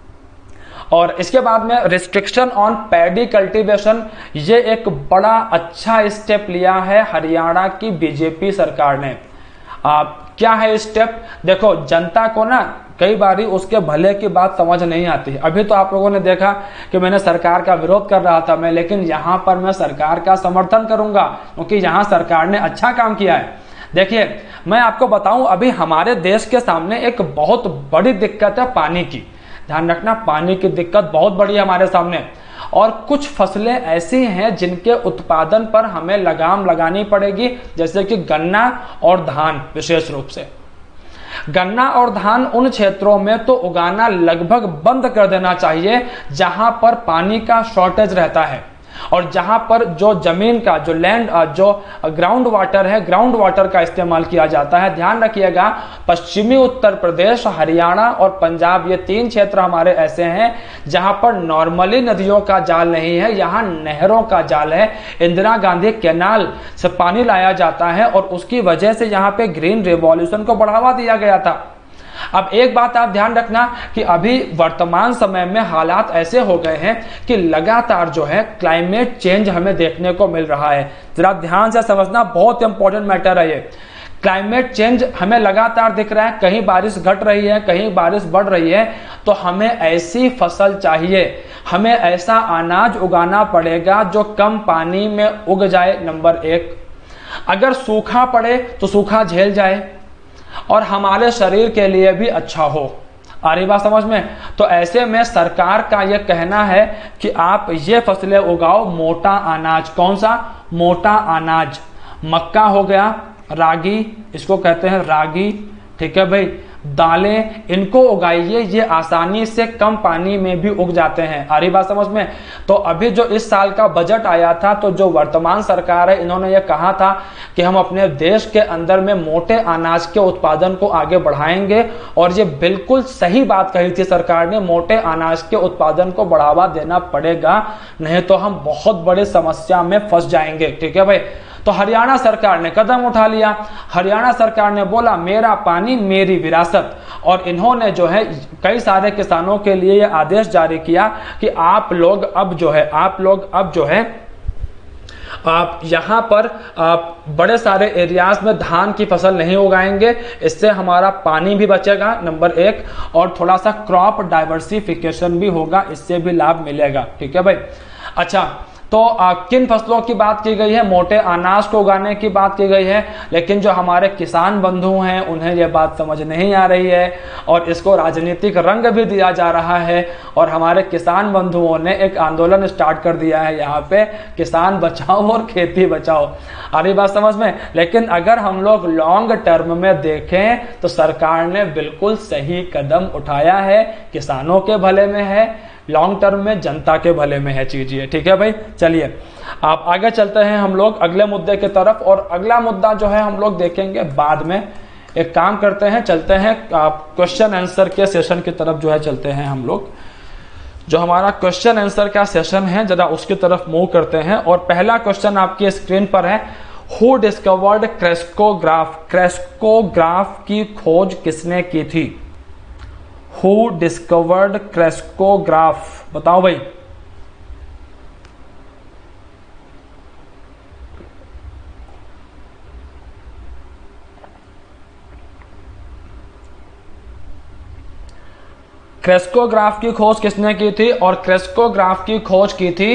और इसके बाद में रिस्ट्रिक्शन ऑन पैडी कल्टीवेशन, ये एक बड़ा अच्छा स्टेप लिया है हरियाणा की बीजेपी सरकार ने। क्या है स्टेप? देखो, जनता को ना कई बारी उसके भले की बात समझ नहीं आती। अभी तो आप लोगों ने देखा कि मैंने सरकार का विरोध कर रहा था मैं, लेकिन यहां पर मैं सरकार का समर्थन करूंगा क्योंकि यहां सरकार ने अच्छा काम किया है। देखिए, मैं आपको बताऊं, अभी हमारे देश के सामने एक बहुत बड़ी दिक्कत है पानी की। ध्यान रखना, पानी की दिक्कत बहुत बड़ी है हमारे सामने, और कुछ फसलें ऐसी हैं जिनके उत्पादन पर हमें लगाम लगानी पड़ेगी, जैसे कि गन्ना और धान। विशेष रूप से गन्ना और धान उन क्षेत्रों में तो उगाना लगभग बंद कर देना चाहिए जहां पर पानी का शॉर्टेज रहता है, और जहां पर जो जमीन का जो लैंड जो ग्राउंड वाटर है, ग्राउंड वाटर का इस्तेमाल किया जाता है। ध्यान रखिएगा, पश्चिमी उत्तर प्रदेश, हरियाणा और पंजाब, ये 3 क्षेत्र हमारे ऐसे हैं जहां पर नॉर्मली नदियों का जाल नहीं है, यहां नहरों का जाल है। इंदिरा गांधी कैनाल से पानी लाया जाता है, और उसकी वजह से यहां पे ग्रीन रिवॉल्यूशन को बढ़ावा दिया गया था। अब एक बात आप ध्यान रखना कि अभी वर्तमान समय में हालात ऐसे हो गए हैं कि लगातार जो है क्लाइमेट चेंज हमें देखने को मिल रहा है। जरा ध्यान से समझना, बहुत इंपॉर्टेंट मैटर है ये। क्लाइमेट चेंज हमें लगातार दिख रहा है, कहीं बारिश घट रही है, कहीं बारिश बढ़ रही है। तो हमें ऐसी फसल चाहिए, हमें ऐसा अनाज उगाना पड़ेगा जो कम पानी में उग जाए। नंबर 1, अगर सूखा पड़े तो सूखा झेल जाए और हमारे शरीर के लिए भी अच्छा हो। आ रही बात समझ में? तो ऐसे में सरकार का यह कहना है कि आप ये फसलें उगाओ, मोटा अनाज। कौन सा? मोटा अनाज। मक्का हो गया, रागी, इसको कहते हैं रागी। ठीक है भाई, दालें, इनको उगाइए, ये आसानी से कम पानी में भी उग जाते हैं। आ रही बात समझ में? तो अभी जो इस साल का बजट आया था, तो जो वर्तमान सरकार है, इन्होंने ये कहा था कि हम अपने देश के अंदर में मोटे अनाज के उत्पादन को आगे बढ़ाएंगे, और ये बिल्कुल सही बात कही थी सरकार ने। मोटे अनाज के उत्पादन को बढ़ावा देना पड़ेगा, नहीं तो हम बहुत बड़ी समस्या में फंस जाएंगे। ठीक है भाई, तो हरियाणा सरकार ने कदम उठा लिया। हरियाणा सरकार ने बोला मेरा पानी मेरी विरासत, और इन्होंने जो है कई सारे किसानों के लिए यह आदेश जारी किया कि आप लोग अब जो है आप यहाँ पर बड़े सारे एरियाज में धान की फसल नहीं उगाएंगे, इससे हमारा पानी भी बचेगा। नंबर 1, और थोड़ा सा क्रॉप डाइवर्सिफिकेशन भी होगा, इससे भी लाभ मिलेगा। ठीक है भाई, अच्छा, तो किन फसलों की बात की गई है? मोटे अनाज को उगाने की बात की गई है, लेकिन जो हमारे किसान बंधु हैं उन्हें यह बात समझ नहीं आ रही है, और इसको राजनीतिक रंग भी दिया जा रहा है। और हमारे किसान बंधुओं ने एक आंदोलन स्टार्ट कर दिया है यहाँ पे, किसान बचाओ और खेती बचाओ। आ रही बात समझ में? लेकिन अगर हम लोग लॉन्ग टर्म में देखें तो सरकार ने बिल्कुल सही कदम उठाया है, किसानों के भले में है, लॉन्ग टर्म में जनता के भले में है चीज ये। ठीक है भाई, चलिए आप आगे चलते हैं हम लोग अगले मुद्दे की तरफ, और अगला मुद्दा जो है हम लोग देखेंगे बाद में। एक काम करते हैं, चलते हैं क्वेश्चन आंसर के सेशन की तरफ जो है चलते हैं हम लोग। जो हमारा क्वेश्चन आंसर का सेशन है जरा उसकी तरफ मूव करते हैं, और पहला क्वेश्चन आपकी स्क्रीन पर है, हु डिस्कवर्ड क्रेस्कोग्राफ, क्रेस्कोग्राफ की खोज किसने की थी? हु डिस्कवर्ड क्रेस्कोग्राफ, बताओ भाई। क्रेस्कोग्राफ की खोज किसने की थी? और क्रेस्कोग्राफ की खोज की थी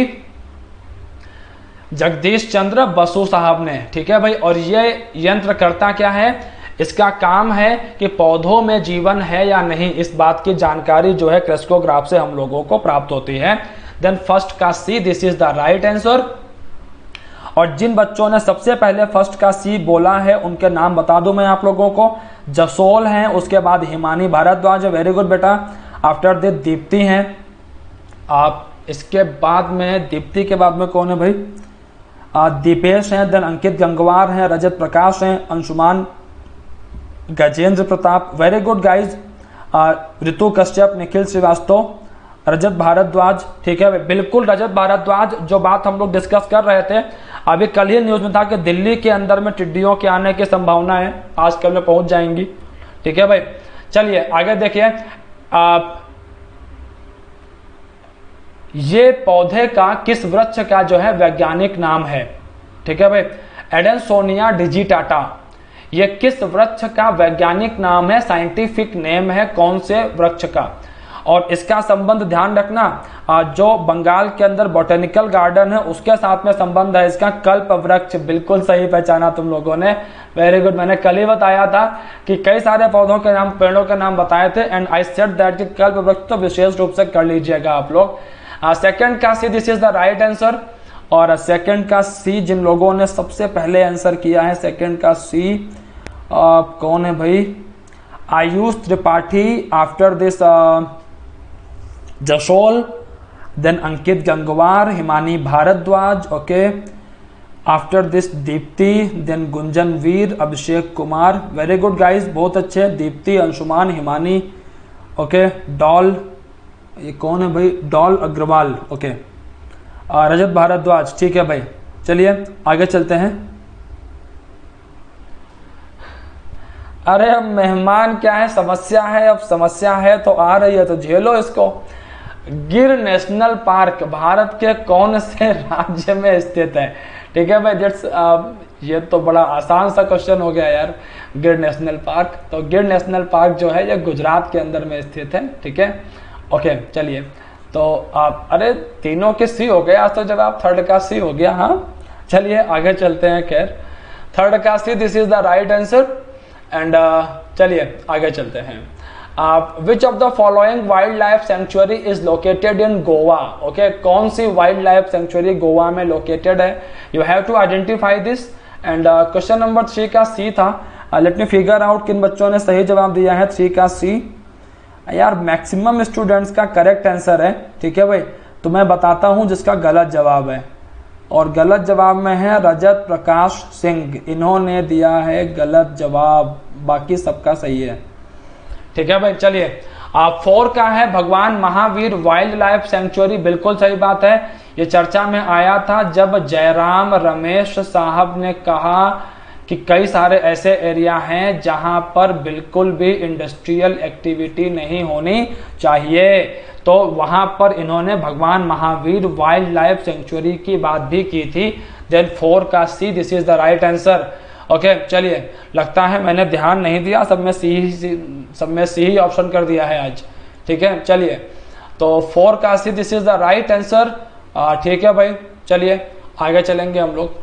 जगदीश चंद्र बसु साहब ने, ठीक है भाई। और ये यंत्र करता क्या है? इसका काम है कि पौधों में जीवन है या नहीं, इस बात की जानकारी जो है क्रेस्कोग्राफ से हम लोगों को प्राप्त होती है। देन फर्स्ट का C, this is the right answer. और जिन बच्चों ने सबसे पहले फर्स्ट का सी बोला है उनके नाम बता दूं मैं आप लोगों को। जसोल हैं, उसके बाद हिमानी भारद्वाज है, वेरी गुड बेटा। आफ्टर दिस दीप्ति हैं, आप इसके बाद में दीप्ति के बाद में कौन है भाई? दीपेश हैं, देन अंकित गंगवार हैं, रजत प्रकाश हैं, Anshuman Gajendra Pratap, very good guys. Ritu Kashyap, Nikhil Srivastava, Rajat Bhardwaj, ठीक है। बिल्कुल रजत भारद्वाज, जो बात हम लोग डिस्कस कर रहे थे अभी कल ही न्यूज में था कि दिल्ली के अंदर में टिड्डियों के आने की संभावना है, आज कल में पहुंच जाएंगी, ठीक है भाई। चलिए आगे देखिए, ये पौधे का किस वृक्ष का जो है वैज्ञानिक नाम है? ठीक है भाई, एडेंसोनिया डिजिटाटा, ये किस वृक्ष का वैज्ञानिक नाम है? साइंटिफिक नेम है कौन से वृक्ष का? और इसका संबंध ध्यान रखना, जो बंगाल के अंदर बॉटेनिकल गार्डन है उसके साथ में संबंध है इसका। कल्प वृक्ष, बिल्कुल सही पहचाना तुम लोगों ने, वेरी गुड। मैंने कल ही बताया था कि कई सारे पौधों के नाम, पेड़ों के नाम बताए थे, एंड आई सेड दैट कि कल्प वृक्ष तो विशेष रूप से कर लीजिएगा आप लोग। सेकंड का C, this is the right answer. और सेकंड का सी जिन लोगों ने सबसे पहले आंसर किया है, सेकंड का सी कौन है भाई? Ayush Tripathi, after this Jasol, then Ankit Gangwar, Himani Bhardwaj, okay, after this Deepti, then Gunjan Veer, Abhishek Kumar, very good guys, बहुत अच्छे। दीप्ति, अंशुमान, हिमानी, ओके, डॉल, ये कौन है भाई? डॉल अग्रवाल, ओके, रजत भारद्वाज, ठीक है भाई। चलिए आगे चलते हैं। अरे अब मेहमान क्या है, समस्या है, अब समस्या है तो आ रही है तो झेलो इसको। गिर नेशनल पार्क भारत के कौन से राज्य में स्थित है? ठीक है भाई, दैट्स ये तो बड़ा आसान सा क्वेश्चन हो गया यार। गिर नेशनल पार्क, तो गिर नेशनल पार्क जो है ये गुजरात के अंदर में स्थित है, ठीक है। ओके चलिए, तो आप अरे तीनों के सी हो गए आज तो, जब आप थर्ड का सी हो गया। हाँ चलिए आगे चलते हैं। खैर थर्ड का C, this is the right answer. And चलिए आगे चलते हैं। Which of the following wild life sanctuary is located in Goa? Okay, कौन सी वाइल्ड लाइफ सेंचुरी गोवा में लोकेटेड है? You have to identify this. And question number 3 का सी था। लेट मी फिगर आउट किन बच्चों ने सही जवाब दिया है 3 का सी। यार मैक्सिमम स्टूडेंट्स का करेक्ट आंसर है, ठीक है भाई। तो मैं बताता हूं जिसका गलत जवाब है, और गलत जवाब में है रजत प्रकाश सिंह, इन्होंने दिया है गलत जवाब, बाकी सबका सही है, ठीक है भाई। चलिए 4 का है भगवान महावीर वाइल्ड लाइफ सेंचुरी, बिल्कुल सही बात है। ये चर्चा में आया था जब जयराम रमेश साहब ने कहा कि कई सारे ऐसे एरिया हैं जहां पर बिल्कुल भी इंडस्ट्रियल एक्टिविटी नहीं होनी चाहिए, तो वहां पर इन्होंने भगवान महावीर वाइल्ड लाइफ सेंचुरी की बात भी की थी। देन 4 का C, this is the right answer. Okay चलिए, लगता है मैंने ध्यान नहीं दिया, सब में सी ही ऑप्शन कर दिया है आज, ठीक है। चलिए तो 4 का C, this is the right answer, ठीक है भाई। चलिए आगे चलेंगे हम लोग।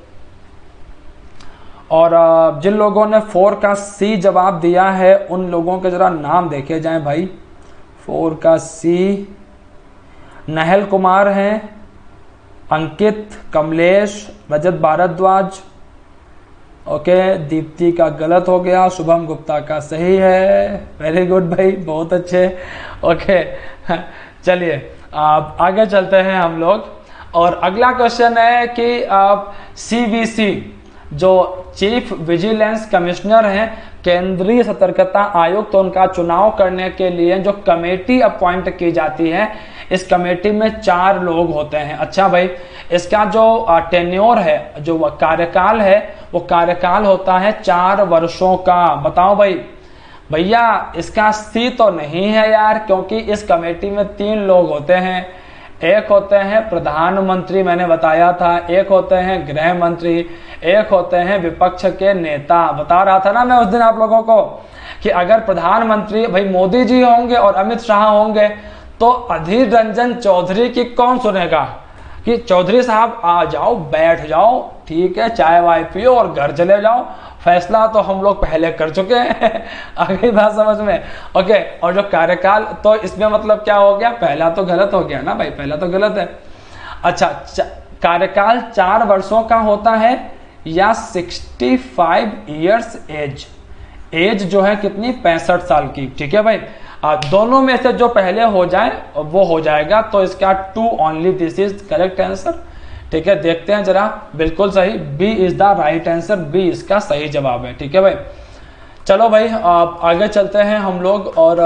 और जिन लोगों ने 4 का सी जवाब दिया है उन लोगों के जरा नाम देखे जाएं भाई। 4 का सी नहल कुमार हैं, अंकित, कमलेश, रजत भारद्वाज, ओके, दीप्ति का गलत हो गया, शुभम गुप्ता का सही है, वेरी गुड भाई, बहुत अच्छे। ओके चलिए आप आगे चलते हैं हम लोग। और अगला क्वेश्चन है कि आप CVC जो चीफ विजिलेंस कमिश्नर हैं, केंद्रीय सतर्कता आयुक्त, तो उनका चुनाव करने के लिए जो कमेटी अपॉइंट की जाती है, इस कमेटी में 4 लोग होते हैं। अच्छा भाई, इसका जो टेन्योर है, जो कार्यकाल है, वो कार्यकाल होता है 4 वर्षों का। बताओ भाई, भैया इसका सी तो नहीं है यार, क्योंकि इस कमेटी में 3 लोग होते हैं। एक होते हैं प्रधानमंत्री, मैंने बताया था, एक होते हैं गृह मंत्री, एक होते हैं विपक्ष के नेता। बता रहा था ना मैं उस दिन आप लोगों को कि अगर प्रधानमंत्री भाई मोदी जी होंगे और अमित शाह होंगे तो अधीर रंजन चौधरी की कौन सुनेगा कि चौधरी साहब आ जाओ, बैठ जाओ, ठीक है, चाय वाय पियो और घर चले जाओ, फैसला तो हम लोग पहले कर चुके हैं। आ गई बात समझ में? ओके। और जो कार्यकाल, तो इसमें मतलब क्या हो गया, पहला तो गलत हो गया ना भाई, पहला तो गलत है। अच्छा, कार्यकाल 4 वर्षों का होता है या 65 ईयर्स एज जो है कितनी, 65 साल की, ठीक है भाई। दोनों में से जो पहले हो जाए वो हो जाएगा, तो इसका 2 only, this is correct answer, ठीक है। देखते हैं जरा, बिल्कुल सही, B is the right answer, B इसका सही जवाब है, ठीक है भाई। चलो भाई आगे चलते हैं हम लोग। और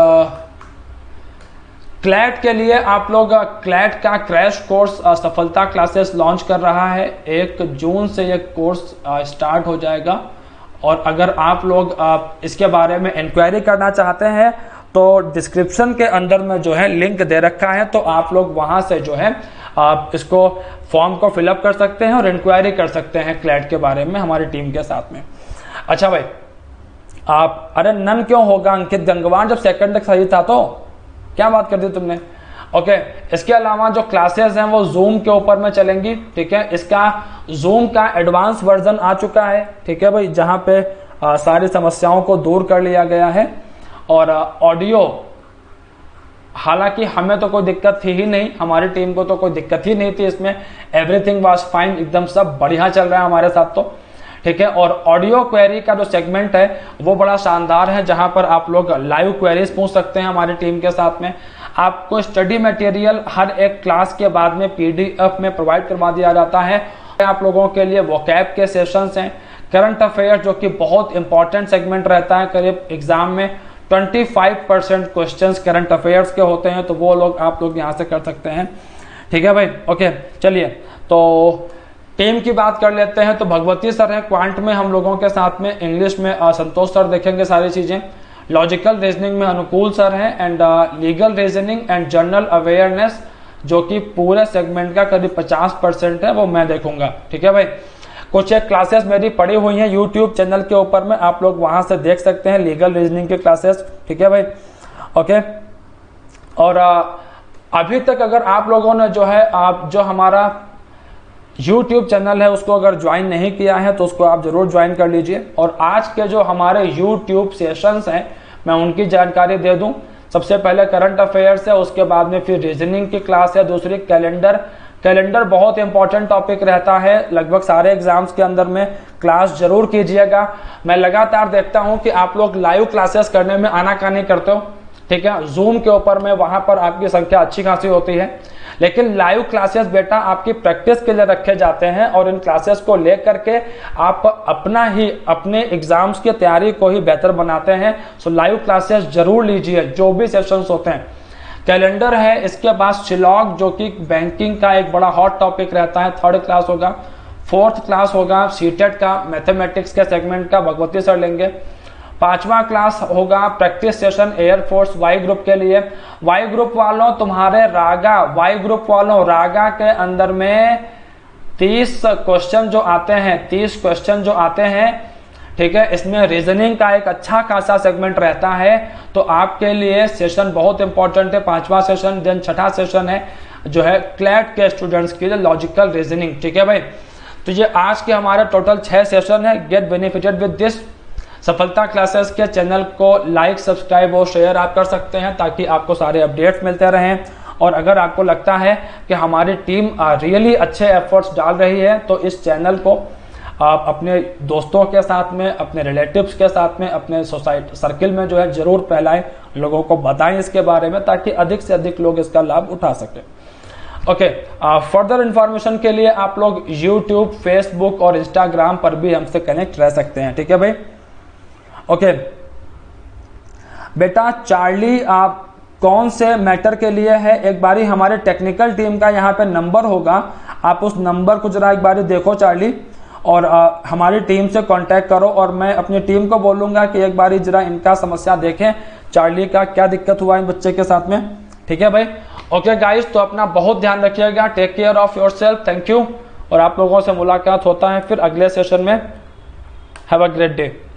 क्लैट के लिए आप लोग, क्लैट का crash course Safalta classes launch कर रहा है। 1 जून से ये कोर्स स्टार्ट हो जाएगा। और अगर आप लोग इसके बारे में इंक्वायरी करना चाहते हैं तो डिस्क्रिप्शन के अंदर में जो है लिंक दे रखा है, तो आप लोग वहां से जो है आप इसको फॉर्म को फिलअप कर सकते हैं और इंक्वायरी कर सकते हैं क्लैट के बारे में हमारी टीम के साथ में। अच्छा भाई, आप अरे नन क्यों होगा अंकित गंगवार, जब सेकंड तक सही था तो क्या बात कर दी तुमने? ओके। इसके अलावा जो क्लासेस हैं वो जूम के ऊपर में चलेंगी, ठीक है। इसका जूम का एडवांस वर्जन आ चुका है, ठीक है भाई, जहां पे सारी समस्याओं को दूर कर लिया गया है। और ऑडियो, हालांकि हमें तो कोई दिक्कत थी ही नहीं, हमारी टीम को तो कोई दिक्कत ही नहीं थी इसमें, एवरीथिंग वाज फाइन, एकदम सब बढ़िया चल रहा है हमारे साथ तो, ठीक है। और ऑडियो क्वेरी का जो सेगमेंट है वो बड़ा शानदार है, जहां पर आप लोग लाइव क्वेरीज पूछ सकते हैं हमारी टीम के साथ में। आपको स्टडी मटेरियल हर एक क्लास के बाद में PDF में प्रोवाइड करवा दिया जाता है। आप लोगों के लिए वोकैब के सेशंस हैं, करंट अफेयर जो कि बहुत इंपॉर्टेंट सेगमेंट रहता है, करीब एग्जाम में 25% क्वेश्चंस करंट अफेयर्स के होते हैं, तो वो लोग आप लोग यहाँ से कर सकते हैं, ठीक है भाई। ओके, चलिए तो टीम की बात कर लेते हैं। तो भगवती सर है क्वांट में हम लोगों के साथ में, इंग्लिश में संतोष सर देखेंगे सारी चीजें, लॉजिकल रीजनिंग में अनुकूल सर हैं, and legal reasoning and general awareness जो कि पूरे सेगमेंट का करीब 50% है, वो मैं देखूंगा, ठीक है भाई। कुछ एक क्लासेस मेरी पड़ी हुई हैं यूट्यूब चैनल के ऊपर में, आप लोग वहां से देख सकते हैं लीगल रीजनिंग की क्लासेस, ठीक है भाई। ओके। और अभी तक अगर आप लोगों ने जो है आप जो हमारा YouTube चैनल है उसको अगर ज्वाइन नहीं किया है तो उसको आप जरूर ज्वाइन कर लीजिए। और आज के जो हमारे YouTube सेशंस हैं मैं उनकी जानकारी दे दूं। सबसे पहले करंट अफेयर्स है, उसके बाद में फिर रीजनिंग की क्लास है, दूसरी कैलेंडर बहुत इंपॉर्टेंट टॉपिक रहता है, लगभग सारे एग्जाम्स के अंदर में क्लास जरूर कीजिएगा। मैं लगातार देखता हूं कि आप लोग लाइव क्लासेस करने में आनाकानी करते हो, ठीक है। जूम के ऊपर में वहां पर आपकी संख्या अच्छी खासी होती है, लेकिन लाइव क्लासेस बेटा आपकी प्रैक्टिस के लिए रखे जाते हैं और इन क्लासेस को लेकर के आप अपने एग्जाम्स की तैयारी को ही बेहतर बनाते हैं। सो लाइव क्लासेस जरूर लीजिए जो भी सेशंस होते हैं। कैलेंडर है, इसके बाद शिलॉग जो कि बैंकिंग का एक बड़ा हॉट टॉपिक रहता है, 3rd क्लास होगा, 4th क्लास होगा सीटेट का, मैथमेटिक्स के सेगमेंट का भगवती सर लेंगे। 5वां क्लास होगा practice session air force Y group के लिए। वाई ग्रुप वालों तुम्हारे वाई ग्रुप वालों रागा के अंदर में 30 क्वेश्चन जो आते हैं, ठीक है। इसमें रीजनिंग का एक अच्छा खासा सेगमेंट रहता है, तो आपके लिए सेशन बहुत इंपॉर्टेंट है 5वां सेशन। देन 6ठा सेशन है जो है क्लैट के स्टूडेंट्स के लिए लॉजिकल रीजनिंग, ठीक है भाई। तो ये आज के हमारे टोटल 6 सेशन है। Get benefited with this. Safalta classes के चैनल को लाइक, सब्सक्राइब और शेयर आप कर सकते हैं ताकि आपको सारे अपडेट्स मिलते रहें। और अगर आपको लगता है कि हमारी टीम रियली अच्छे एफर्ट्स डाल रही है तो इस चैनल को आप अपने दोस्तों के साथ में, अपने रिलेटिव्स के साथ में, अपने सोसाइटी सर्किल में जो है जरूर फैलाएं, लोगों को बताएं इसके बारे में ताकि अधिक से अधिक लोग इसका लाभ उठा सकें। ओके, फर्दर इंफॉर्मेशन के लिए आप लोग यूट्यूब, फेसबुक और इंस्टाग्राम पर भी हमसे कनेक्ट रह सकते हैं, ठीक है भाई। ओके बेटा, चार्ली आप कौन से मैटर के लिए है, एक बारी हमारे टेक्निकल टीम का यहाँ पे नंबर होगा, आप उस नंबर को जरा एक बारी देखो चार्ली। और हमारी टीम से कांटेक्ट करो और मैं अपनी टीम को बोलूंगा कि एक बारी जरा इनका समस्या देखें, चार्ली का क्या दिक्कत हुआ इन बच्चे के साथ में। ठीक है भाई, ओके गाइस, तो अपना बहुत ध्यान रखिएगा, take care of yourself, thank you. और आप लोगों से मुलाकात होता है फिर अगले सेशन में। Have a great day.